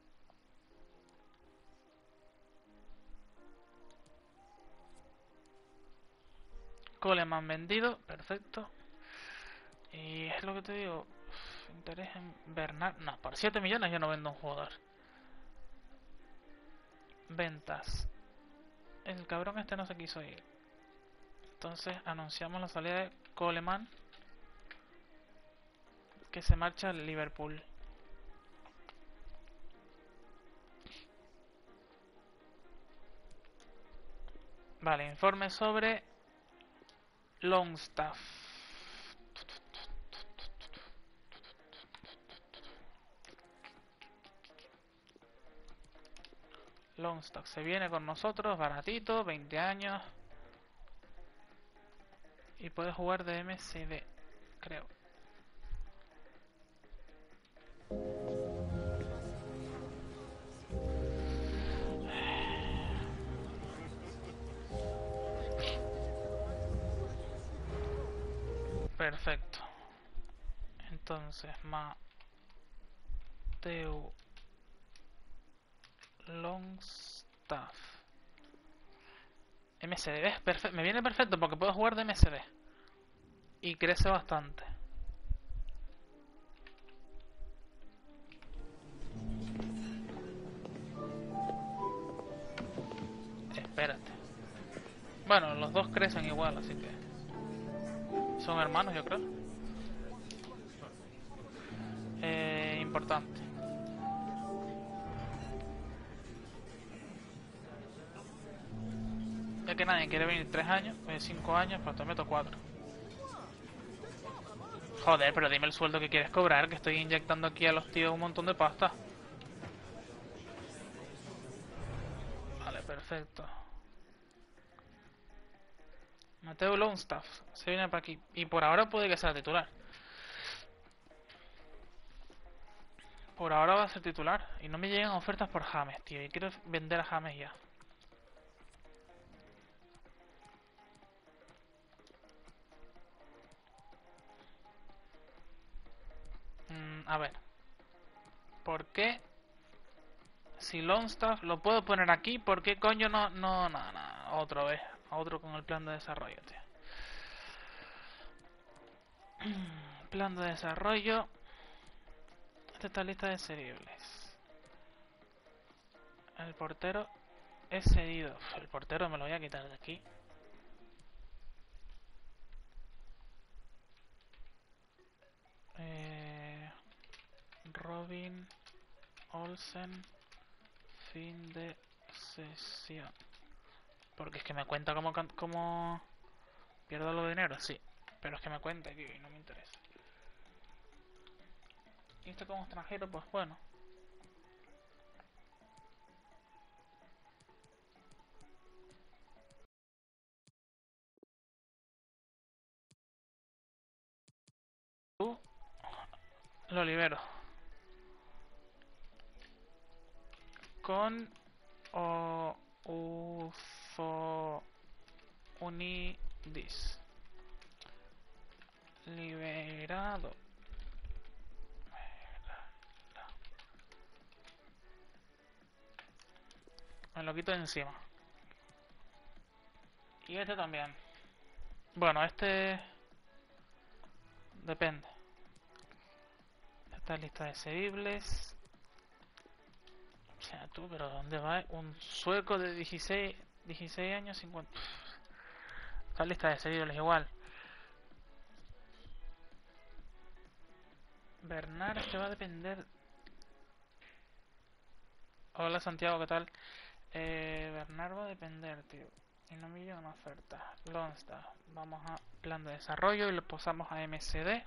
Coleman vendido, perfecto. Y es lo que te digo. Interés en Bernard. No, por 7 millones yo no vendo un jugador. Ventas. El cabrón este no se quiso ir. Entonces anunciamos la salida de Coleman, que se marcha al Liverpool. Vale, informe sobre Longstaff. Longstaff se viene con nosotros, baratito, 20 años. Y puedes jugar de MCD, creo. Perfecto. Entonces, Mateo Longstaff. MCD, ¿ves? Me viene perfecto porque puedo jugar de MCD. Y crece bastante. Espérate. Bueno, los dos crecen igual, así que... Son hermanos, yo creo. Importante. Ya que nadie quiere venir 3 años, 5 años, pues te meto 4. Joder, pero dime el sueldo que quieres cobrar, que estoy inyectando aquí a los tíos un montón de pasta. Vale, perfecto. Mateo Longstaff se viene para aquí. Y por ahora puede que sea titular. Por ahora va a ser titular. Y no me llegan ofertas por James, tío. Y quiero vender a James ya. A ver. ¿Por qué? Si Longstaff lo puedo poner aquí, ¿por qué coño no? No, no, no. Otra vez. Otro con el plan de desarrollo, tío. Plan de desarrollo. Esta está lista de cedibles. El portero es cedido. El portero me lo voy a quitar de aquí. Robin Olsen. Fin de sesión. Porque es que me cuenta como pierdo los dinero, sí. Pero es que me cuenta, tío, y no me interesa. Y esto como extranjero, pues bueno. Lo libero. Con o UFO Unidis. Liberado. Me lo quito de encima. Y este también. Bueno, este... Depende. Esta lista de cedibles. O sea, tú, pero ¿dónde va? Un sueco de 16 años, 50... Esta lista de cedibles igual. Bernard, este va a depender... Hola Santiago, ¿qué tal? Bernard va a depender, tío. Y no me llega una oferta. Longstaff. Vamos a plan de desarrollo y lo pasamos a MCD.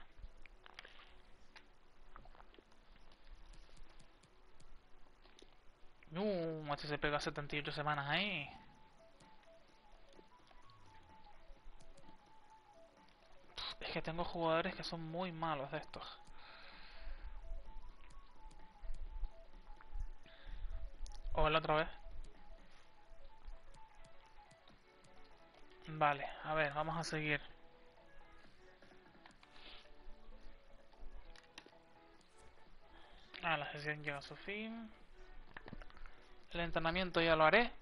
Este se pega 78 semanas ahí. Es que tengo jugadores que son muy malos de estos. O la otra vez. Vale, a ver, vamos a seguir. La sesión llega a su fin. El entrenamiento ya lo haré.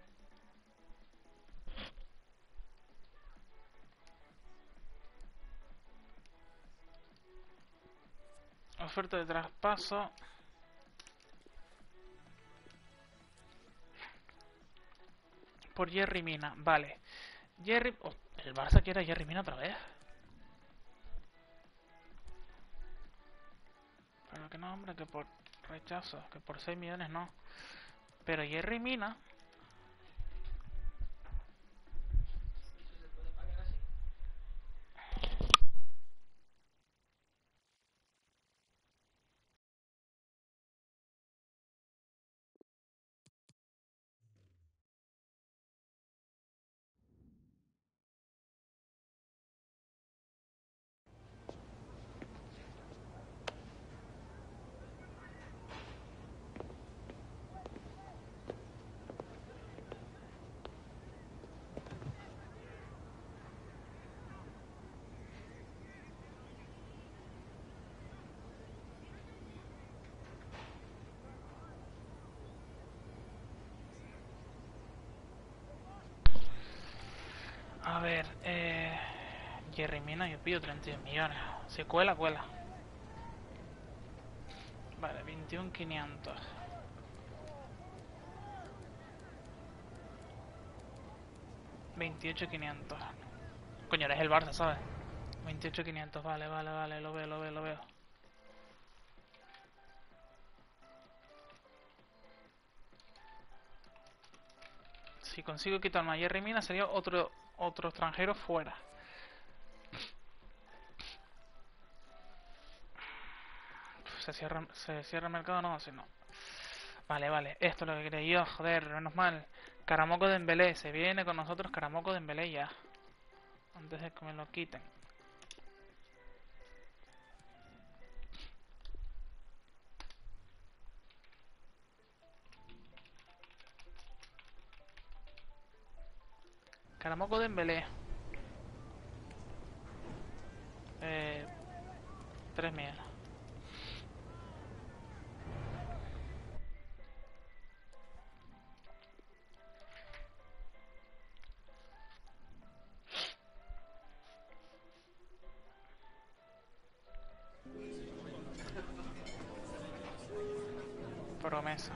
Oferta de traspaso. Por Jerry Mina, vale. Jerry... Oh, el Barça quiere a Jerry Mina otra vez. Pero que no, hombre, que por rechazo. Que por 6 millones no. Pero Jerry Mina... ver, Jerry Mina, yo pido 32 millones. Si cuela, cuela. Vale, 21.500. 28.500. Coño, eres el Barça, ¿sabes? 28.500, vale, vale, vale, lo veo, lo veo, lo veo. Si consigo quitarme a Jerry Mina sería otro extranjero fuera. Se cierra el mercado, no, si no. Vale, vale, esto es lo que quería yo, joder, menos mal. Karamoko Dembélé, se viene con nosotros Karamoko Dembélé ya. Antes de que me lo quiten. Karamoko Dembélé. 3 millones. Promesa.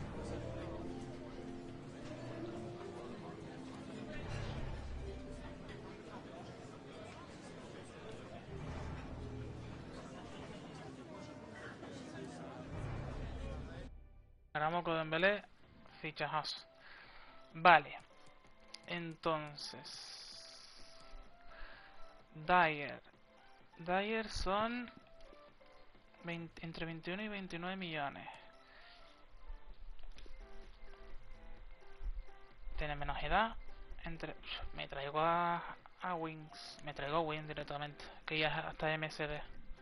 Karamoko Dembélé, fichajazo. Vale. Entonces... Dyer son... entre 21 y 29 millones. Tiene menos edad. Me traigo a Wings. Me traigo a Wings directamente. Que ya es hasta MSD.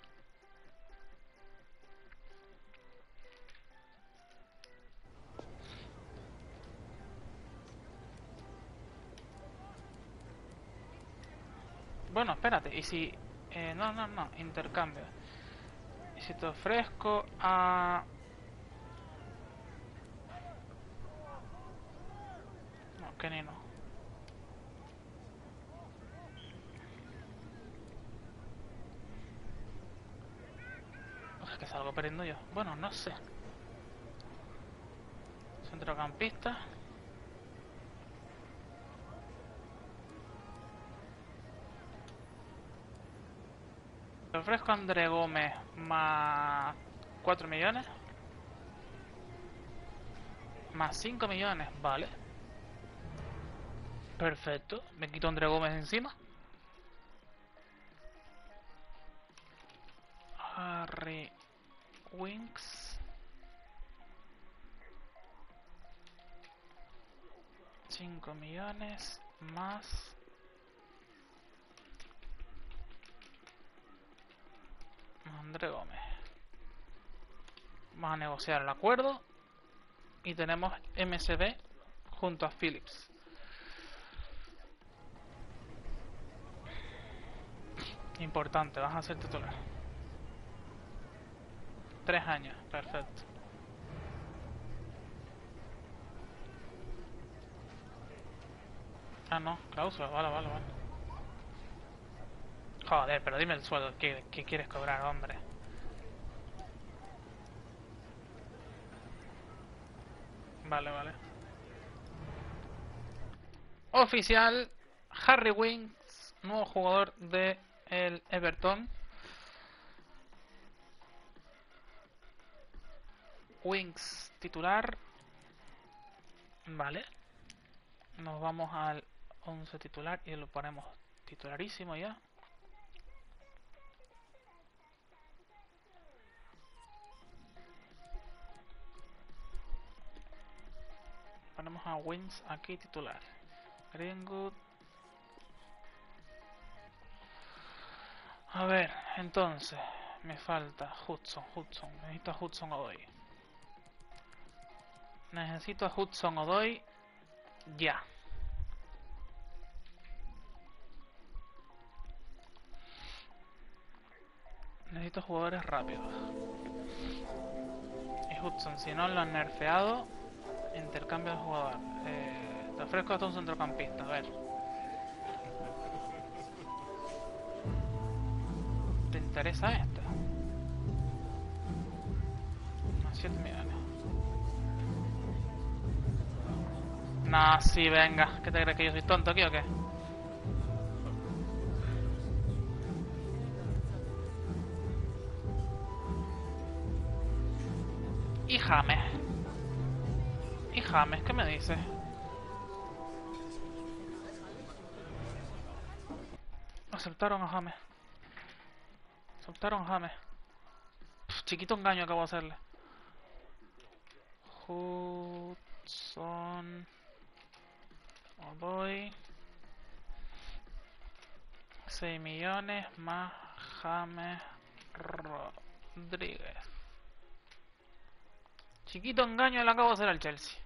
Bueno, espérate. Y si... no. Intercambio. Y si te ofrezco a... No, Kenny no. Es que salgo perdiendo yo. Bueno, no sé. Centrocampista. Te ofrezco a André Gómez más 4 millones. Más 5 millones, vale. Perfecto. Me quito a André Gómez de encima. Harry Winks. 5 millones más... André Gómez. Vamos a negociar el acuerdo. Y tenemos MSB junto a Phillips. Importante, vas a ser titular. 3 años, perfecto. Ah, no, cláusula, vale. Joder, pero dime el sueldo, ¿qué quieres cobrar, hombre? Vale. Oficial, Harry Winks, nuevo jugador de el Everton. Winks titular. Vale. Nos vamos al 11 titular y lo ponemos titularísimo ya. Ponemos a Winks aquí titular. Greenwood. A ver, entonces me falta Hudson. Necesito a Hudson Odoi. Necesito a Hudson Odoi ya. Necesito jugadores rápidos. Y Hudson, si no lo han nerfeado, intercambio de jugador. Te ofrezco hasta un centrocampista, a ver. interesa esta. Unos 7 millones. No, sí, venga. ¿Qué te crees, que yo soy tonto aquí o qué? Y James. ¿Y James? ¿Qué me dices? Aceptaron a James. Aceptaron a James. Pff, chiquito engaño acabo de hacerle. Hudson Odoi. 6 millones más James Rodríguez. Chiquito engaño le acabo de hacer al Chelsea.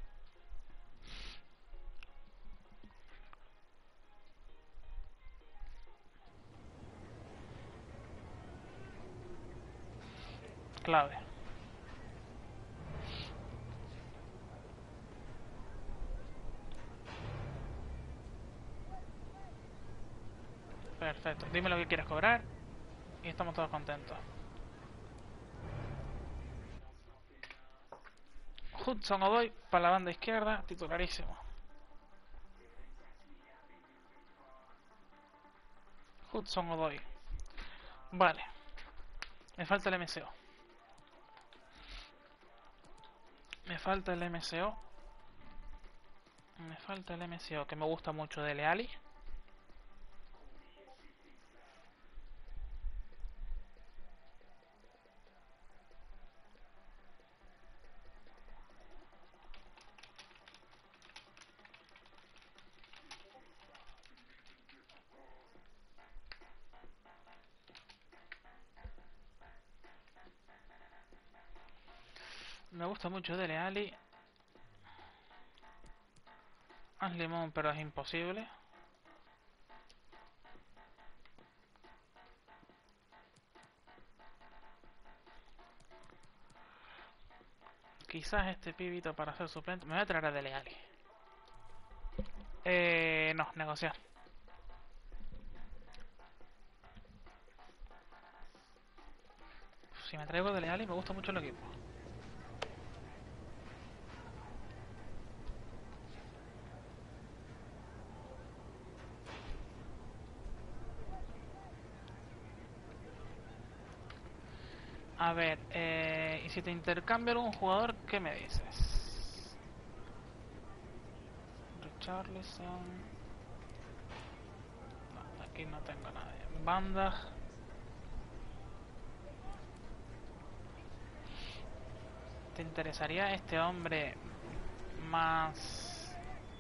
Clave. Perfecto. Dime lo que quieres cobrar y estamos todos contentos. Hudson Odoi para la banda izquierda, titularísimo. Hudson Odoi. Vale. Me falta el MCO. Me falta el MCO. Me falta el MCO, que me gusta mucho, de Leali. Me gusta mucho Dele Alli. Haz limón, pero es imposible. Quizás este pibito para ser suplente. Me voy a traer a Dele Alli. No, negociar. Si me traigo Dele Alli, me gusta mucho el equipo. A ver, y si te intercambio algún jugador, ¿qué me dices? Richarlison. No, aquí no tengo nadie. Banda. ¿Te interesaría este hombre más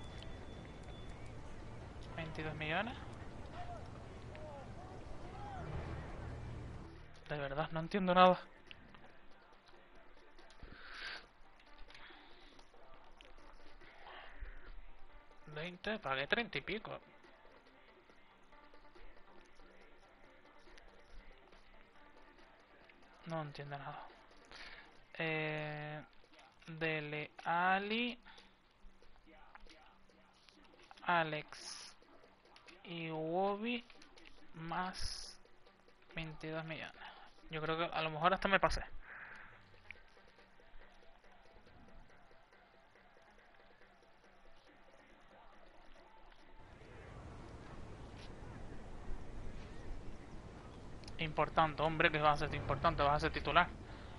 22 millones? De verdad, no entiendo nada. Pagué 30 y pico. No entiendo nada. Dele Alli, Alex y Wobby más 22 millones. Yo creo que a lo mejor hasta me pasé. Importante, hombre, que vas a ser importante, vas a ser titular.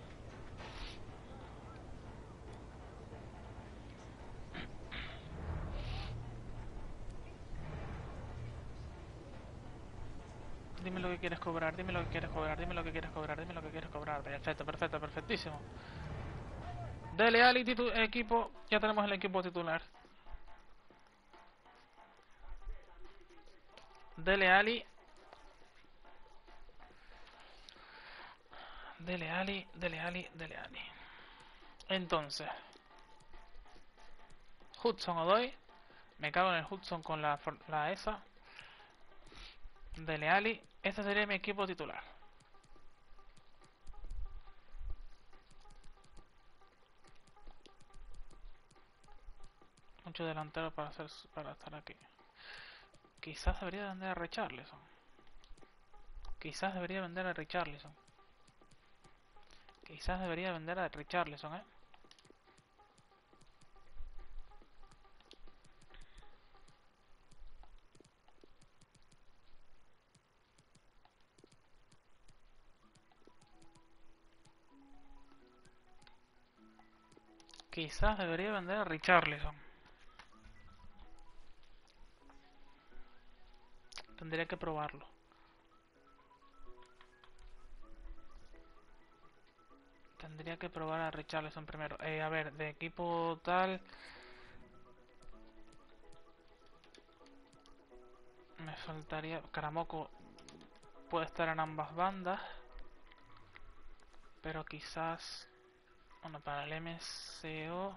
Dime lo que quieres cobrar, dime lo que quieres cobrar, dime lo que quieres cobrar, dime lo que quieres cobrar. Perfecto, perfecto, perfectísimo. Dele Alli, equipo, ya tenemos el equipo titular. Dele Alli. Dele Alli, Dele Alli, Dele Alli. Entonces, Hudson Odoi. Me cago en el Hudson con la esa. Dele Alli. Este sería mi equipo titular. Mucho delantero para estar aquí. Quizás debería de andar a Richarlison. Quizás debería vender a Richarlison. Quizás debería vender a Richarlison, ¿eh? Quizás debería vender a Richarlison. Tendría que probarlo. Tendría que probar a Richarlison primero. A ver, de equipo tal... Me faltaría... Karamoko puede estar en ambas bandas. Pero quizás... Bueno, para el MCO...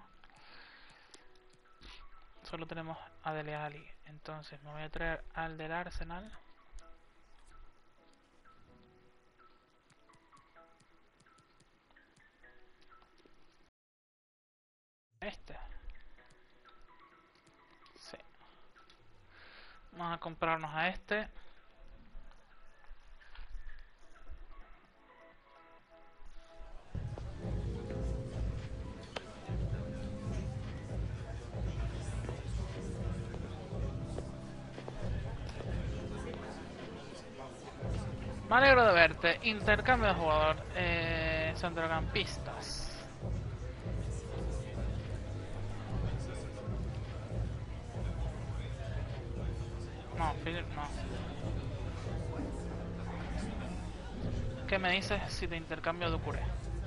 Solo tenemos a Dele Alli. Entonces me voy a traer al del Arsenal. Este. Sí. Vamos a comprarnos a este. Me alegro de verte. Intercambio de jugador. Centrocampistas. No, Philip no. ¿Qué me dices si te intercambio de Ducuré?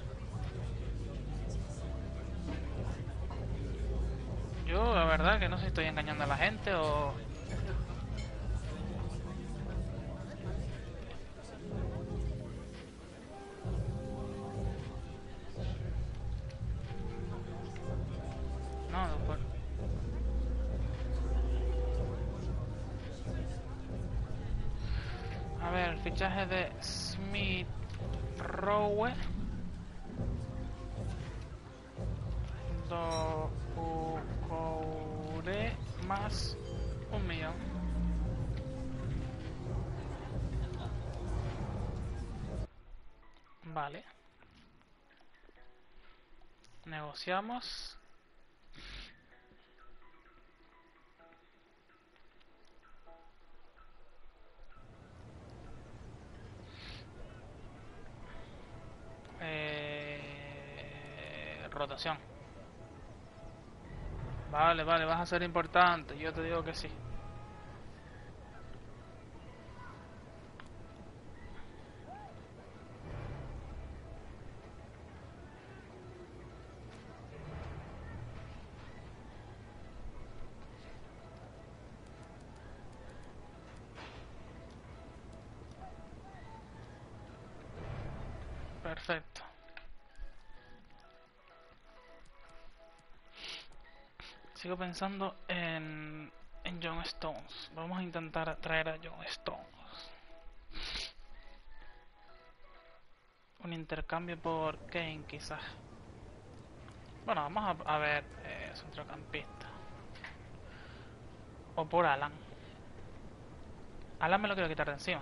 Yo la verdad que no sé si estoy engañando a la gente o... No, Ducuré. A ver, el fichaje de Smith Rowe. Ducuré más 1 millón. Vale. Negociamos. Rotación. Vale, vale, vas a ser importante. Yo te digo que sí. Perfecto. Sigo pensando en John Stones. Vamos a intentar traer a John Stones. Un intercambio por Kane, quizás. Bueno, vamos a ver centrocampista. O por Alan. Alan me lo quiero quitar de encima.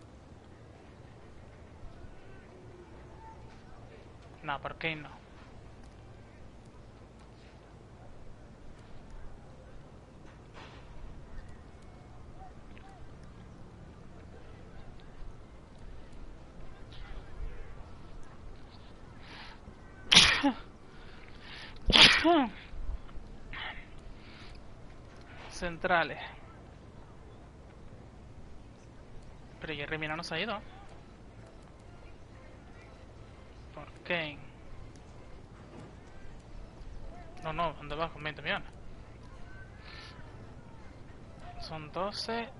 No, por Kane no. Centrales. Pero Jerry Mina no se ha ido. Por Kane. No, no, ¿dónde vas con 20 millones? Son 12.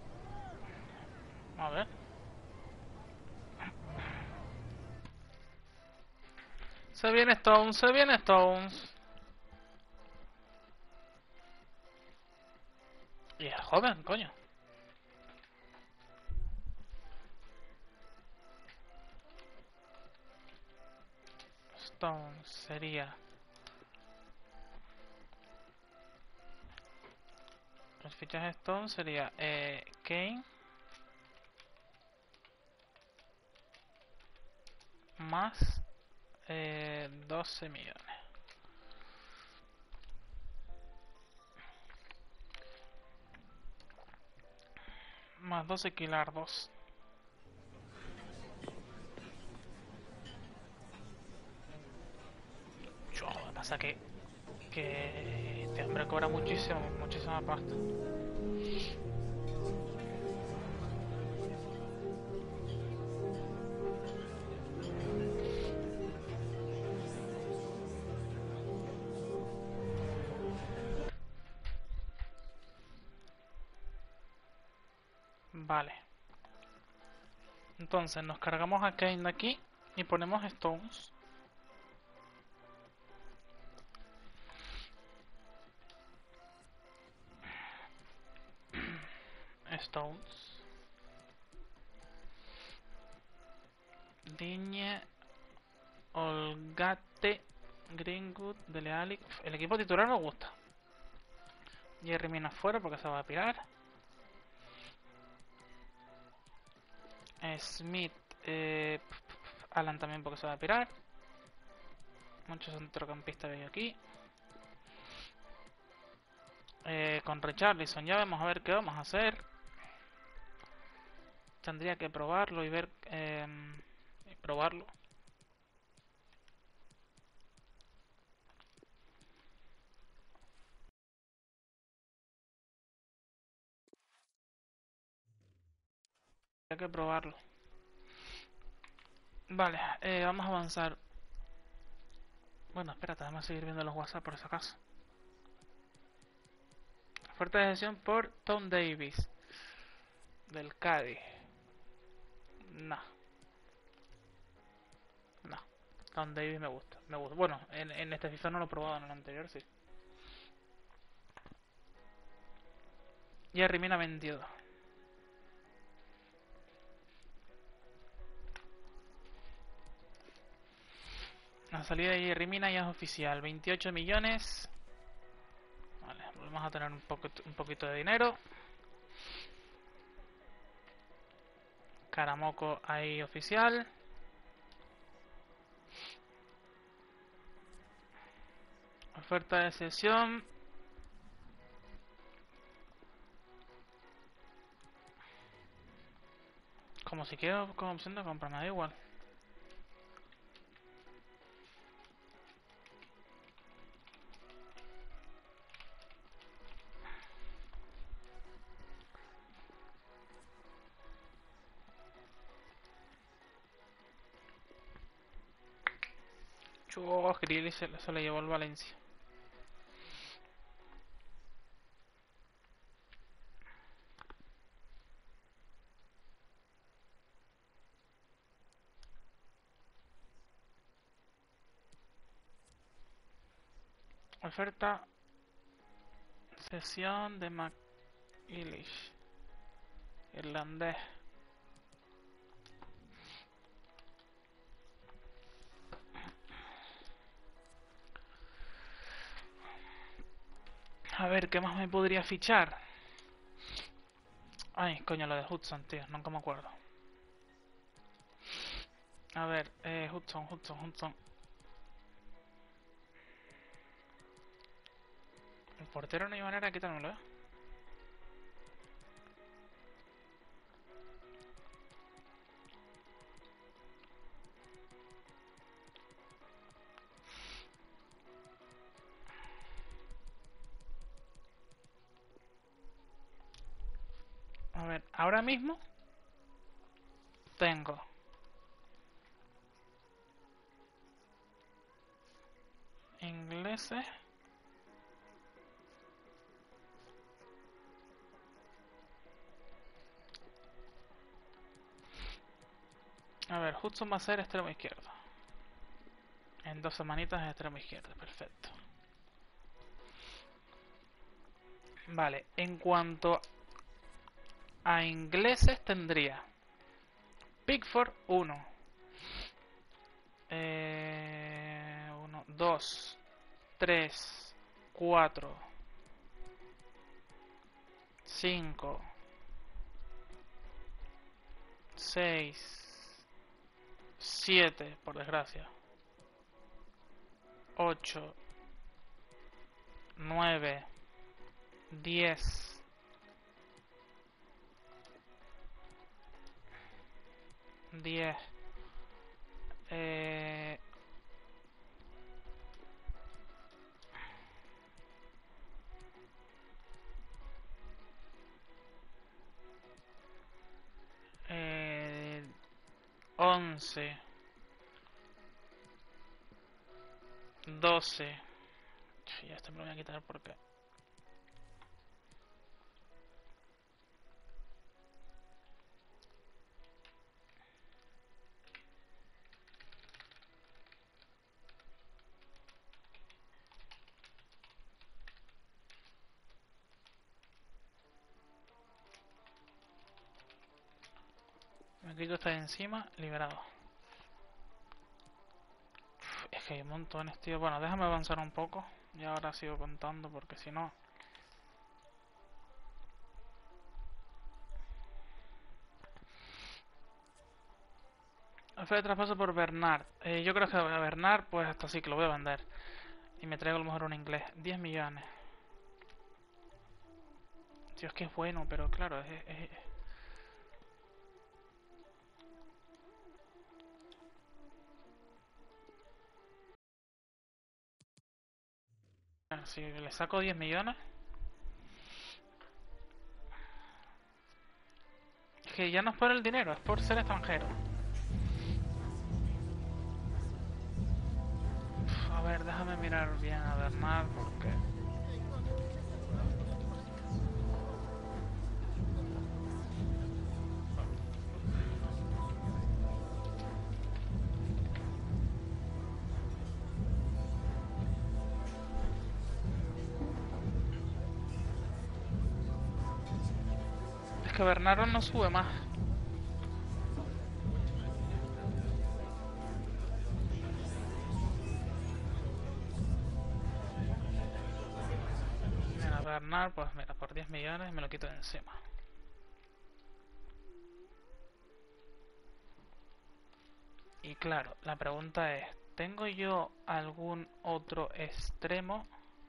A ver. Se viene Stones, se viene Stones. Y es joven, coño. Stones sería... El fichaje Stone sería Kane. más 12 millones. Más 12 alquilar 2. Lo que pasa que este hombre cobra muchísimo, muchísima pasta. Vale. Entonces nos cargamos a Kane de aquí y ponemos Stones. Stones. Digne, Olgate, Greenwood, Dele Alli. El equipo titular me gusta. Jerry Mina fuera porque se va a pirar. Smith, Alan también porque se va a pirar. Muchos centrocampistas veo aquí. Con Richarlison ya vamos a ver qué vamos a hacer. Tendría que probarlo y ver... y probarlo. Tendría que probarlo. Vale, vamos a avanzar. Bueno, espérate, vamos a seguir viendo los WhatsApp por si acaso. Oferta de gestión por Tom Davis. Del Cádiz. No. No. Tom Davis me gusta. Me gusta. Bueno, en este FIFA no lo he probado, en el anterior sí. Jerry Mina 22. La salida de Jerry Mina ya es oficial. 28 millones. Vale, volvemos a tener un poquito de dinero. Caramoco ahí oficial. Oferta de cesión. Como si quiero con opción de compra, me da igual. Chua, Grealish se le llevó el Valencia. Oferta. Cesión de McGrealish. Irlandés. A ver, ¿qué más me podría fichar? Ay, coño, lo de Hudson, tío, nunca me acuerdo. A ver, Hudson. El portero no hay manera de quitármelo, ¿eh? A ver, ahora mismo tengo ingleses. A ver, Hudson va a ser extremo izquierdo. En 2 semanitas es extremo izquierdo, perfecto. Vale, en cuanto a ingleses tendría Pickford 1. 1, 2, 3, 4, 5, 6, 7, por desgracia. 8, 9, 10, 10, 11, 12. Ya este me lo voy a quitar porque... Me quito esta de encima, liberado. Es que hay montones, tío. Bueno, déjame avanzar un poco. Y ahora sigo contando porque si no... F de traspaso por Bernard. Yo creo que a Bernard, pues hasta sí que lo voy a vender. Y me traigo a lo mejor un inglés. 10 millones. Tío, es que es bueno, pero claro, si le saco 10 millones... Es que ya no es por el dinero, es por ser extranjero. A ver, déjame mirar bien a Bernard porque... Es que Bernardo no sube más. Mira, Bernard, pues mira, por 10 millones me lo quito de encima. Y claro, la pregunta es, ¿tengo yo algún otro extremo?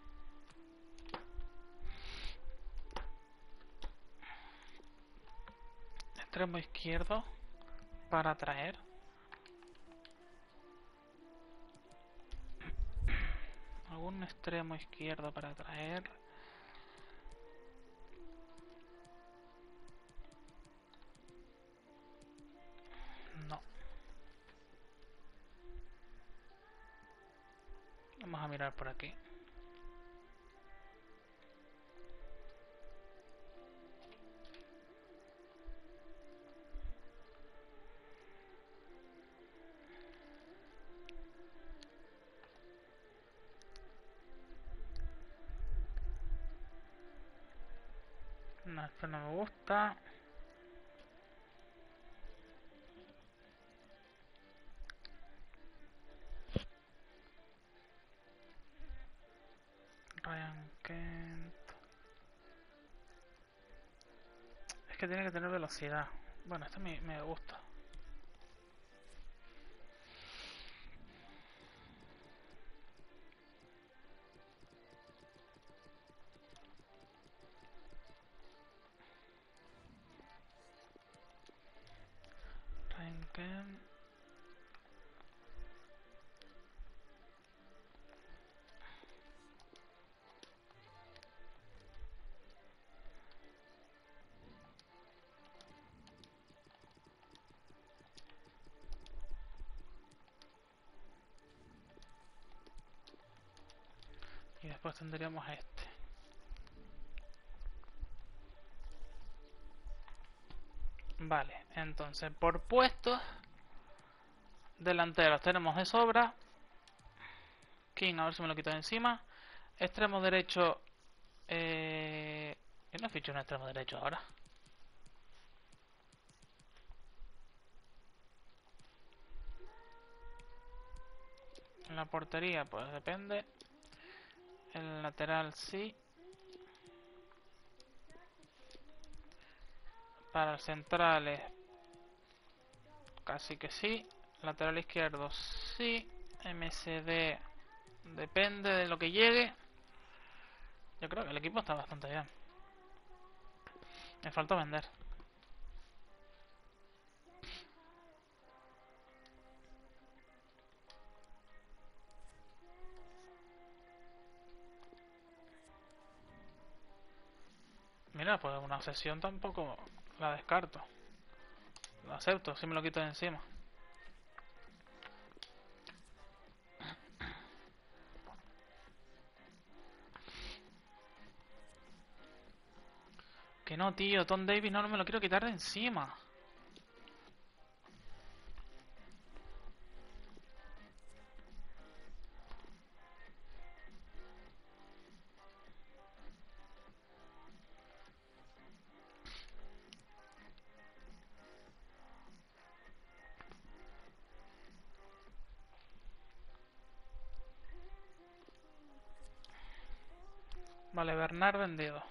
Extremo izquierdo para traer. ¿Algún extremo izquierdo para traer? No. Vamos a mirar por aquí. No, esto no me gusta. Ryan Kent. Es que tiene que tener velocidad. Bueno, esto me gusta. Ryan Kent. Y después tendríamos este. Vale, entonces por puestos delanteros tenemos de sobra. King, a ver si me lo quito de encima. Extremo derecho. ¿Quién no ficha un extremo derecho ahora? En la portería, pues depende. El lateral sí. Para el central es casi que sí. Lateral izquierdo, sí. MCD, depende de lo que llegue. Yo creo que el equipo está bastante bien. Me falta vender. Mira, pues una sesión tampoco la descarto. Lo acepto, si me lo quito de encima. Que no, tío, Tom Davis no me lo quiero quitar de encima. Vale, Bernard vendido.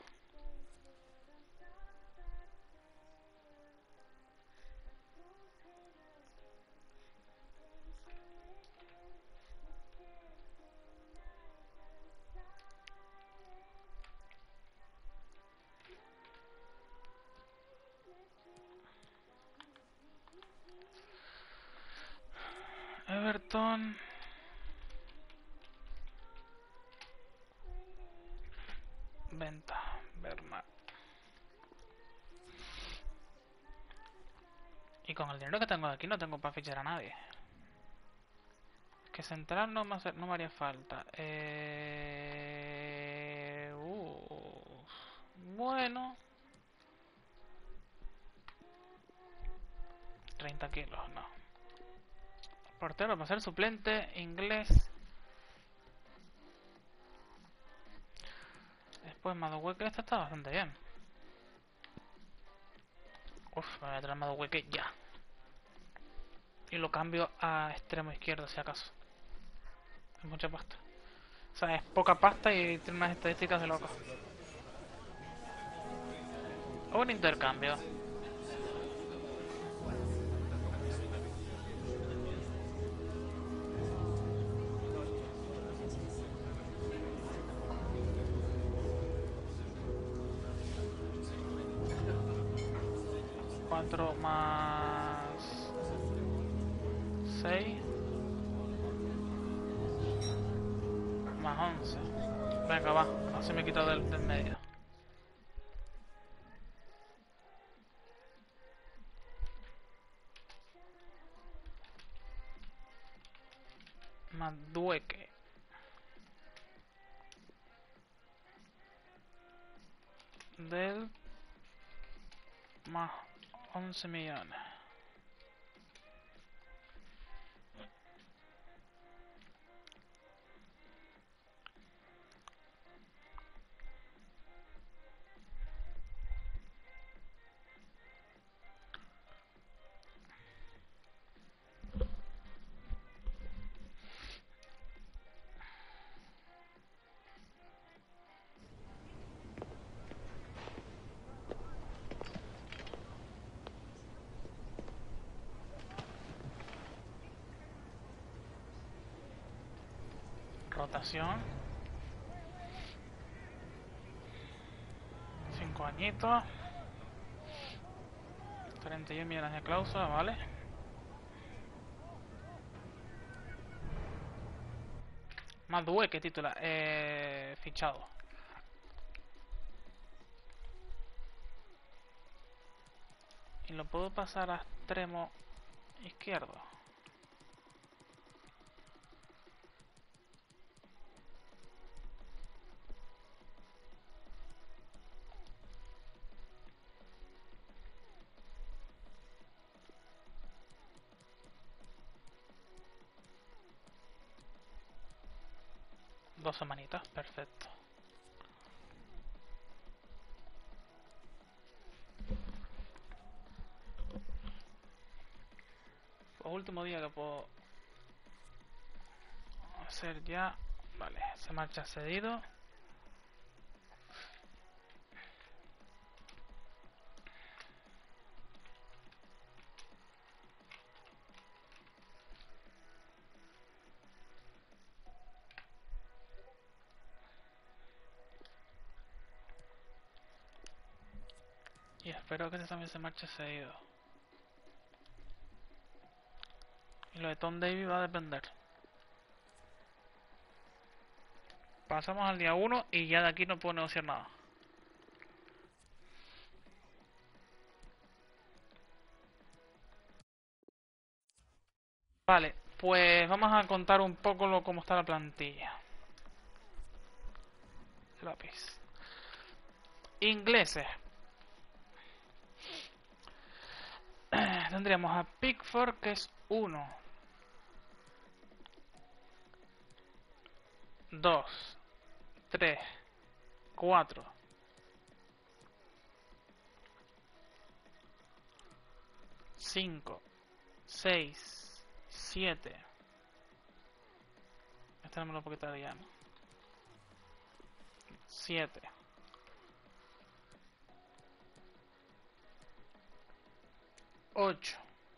Everton. Venta. Bernard. Y con el dinero que tengo de aquí no tengo para fichar a nadie. Que central no me haría falta. Bueno. 30 kilos, no. Portero para ser suplente, inglés. Después Madueke, este está bastante bien. Uf, me voy a traer Madueke ya. Y lo cambio a extremo izquierdo si acaso. Es mucha pasta. O sea, es poca pasta y tiene unas estadísticas de loco. Un intercambio. Cuatro más 6 más 11. Venga, va. Así me he quitado del medio. Madueke. Del más 11 millones. Rotación. 5 añitos. 31 millones de cláusula, vale. Madueke titular. Fichado. Y lo puedo pasar a extremo izquierdo. Dos semanitas, perfecto. Pues último día que puedo hacer ya. Vale, se marcha cedido. Y espero que ese también se marche seguido. Y lo de Tom Davis va a depender. Pasamos al día 1 y ya de aquí no puedo negociar nada. Vale, pues vamos a contar un poco cómo está la plantilla. Lápiz. Ingleses. Tendríamos a Pickford, que es 1, 2, 3, 4, 5, 6, 7. Este no me lo puedo quitar ya, ¿no? 7, 8,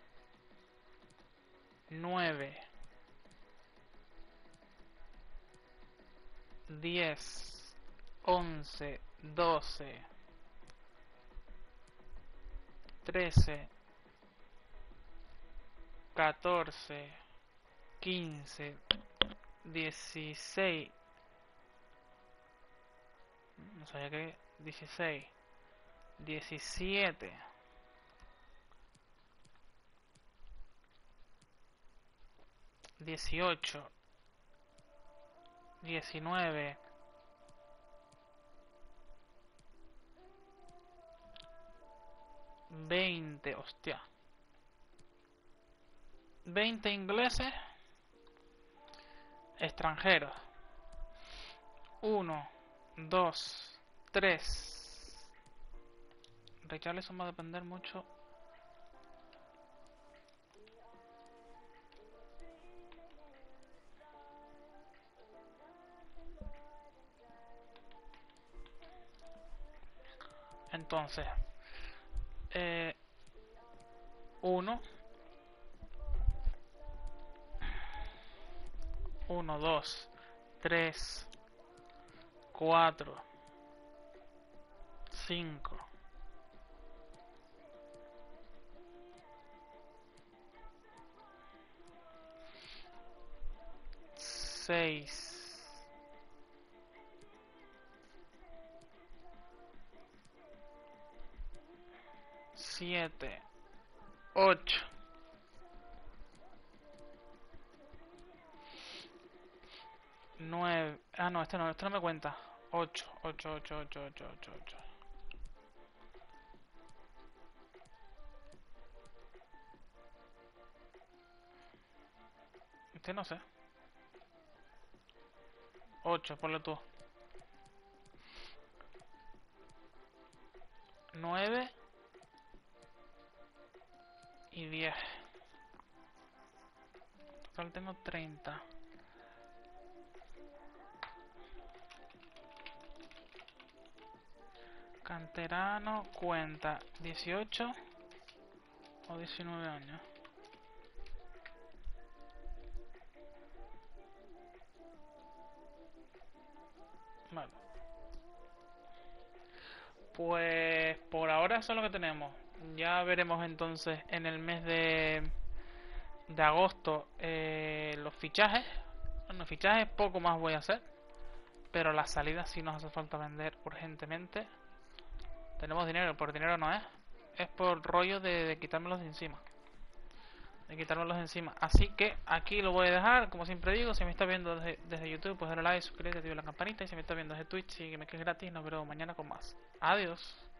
9, 10, 11, 12, 13, 14, 15, 16. No sabía que 16, 17, 18, 19, 20, hostia. 20 ingleses extranjeros. 1, 2, 3. Richarlison va a depender mucho. Entonces, 1, 1, 2, 3, 4, 5, 6, 7, 8, 9. Ah, no, este no me cuenta. 8, 8, 8, 8, 8, 8, 8. Este no sé. 8, ponle tú. 9 y 10. Total tengo 30. Canterano cuenta 18 o 19 años. Vale. Pues por ahora eso es lo que tenemos. Ya veremos entonces en el mes de agosto los fichajes. Bueno, fichajes poco más voy a hacer. Pero las salidas sí nos hace falta vender urgentemente. Tenemos dinero, por dinero no es. Es por rollo de quitármelos de encima. De quitármelos de encima. Así que aquí lo voy a dejar. Como siempre digo, si me estás viendo desde YouTube, pues dale like, suscríbete, activa la campanita. Y si me estás viendo desde Twitch, sígueme que es gratis. Nos vemos mañana con más. Adiós.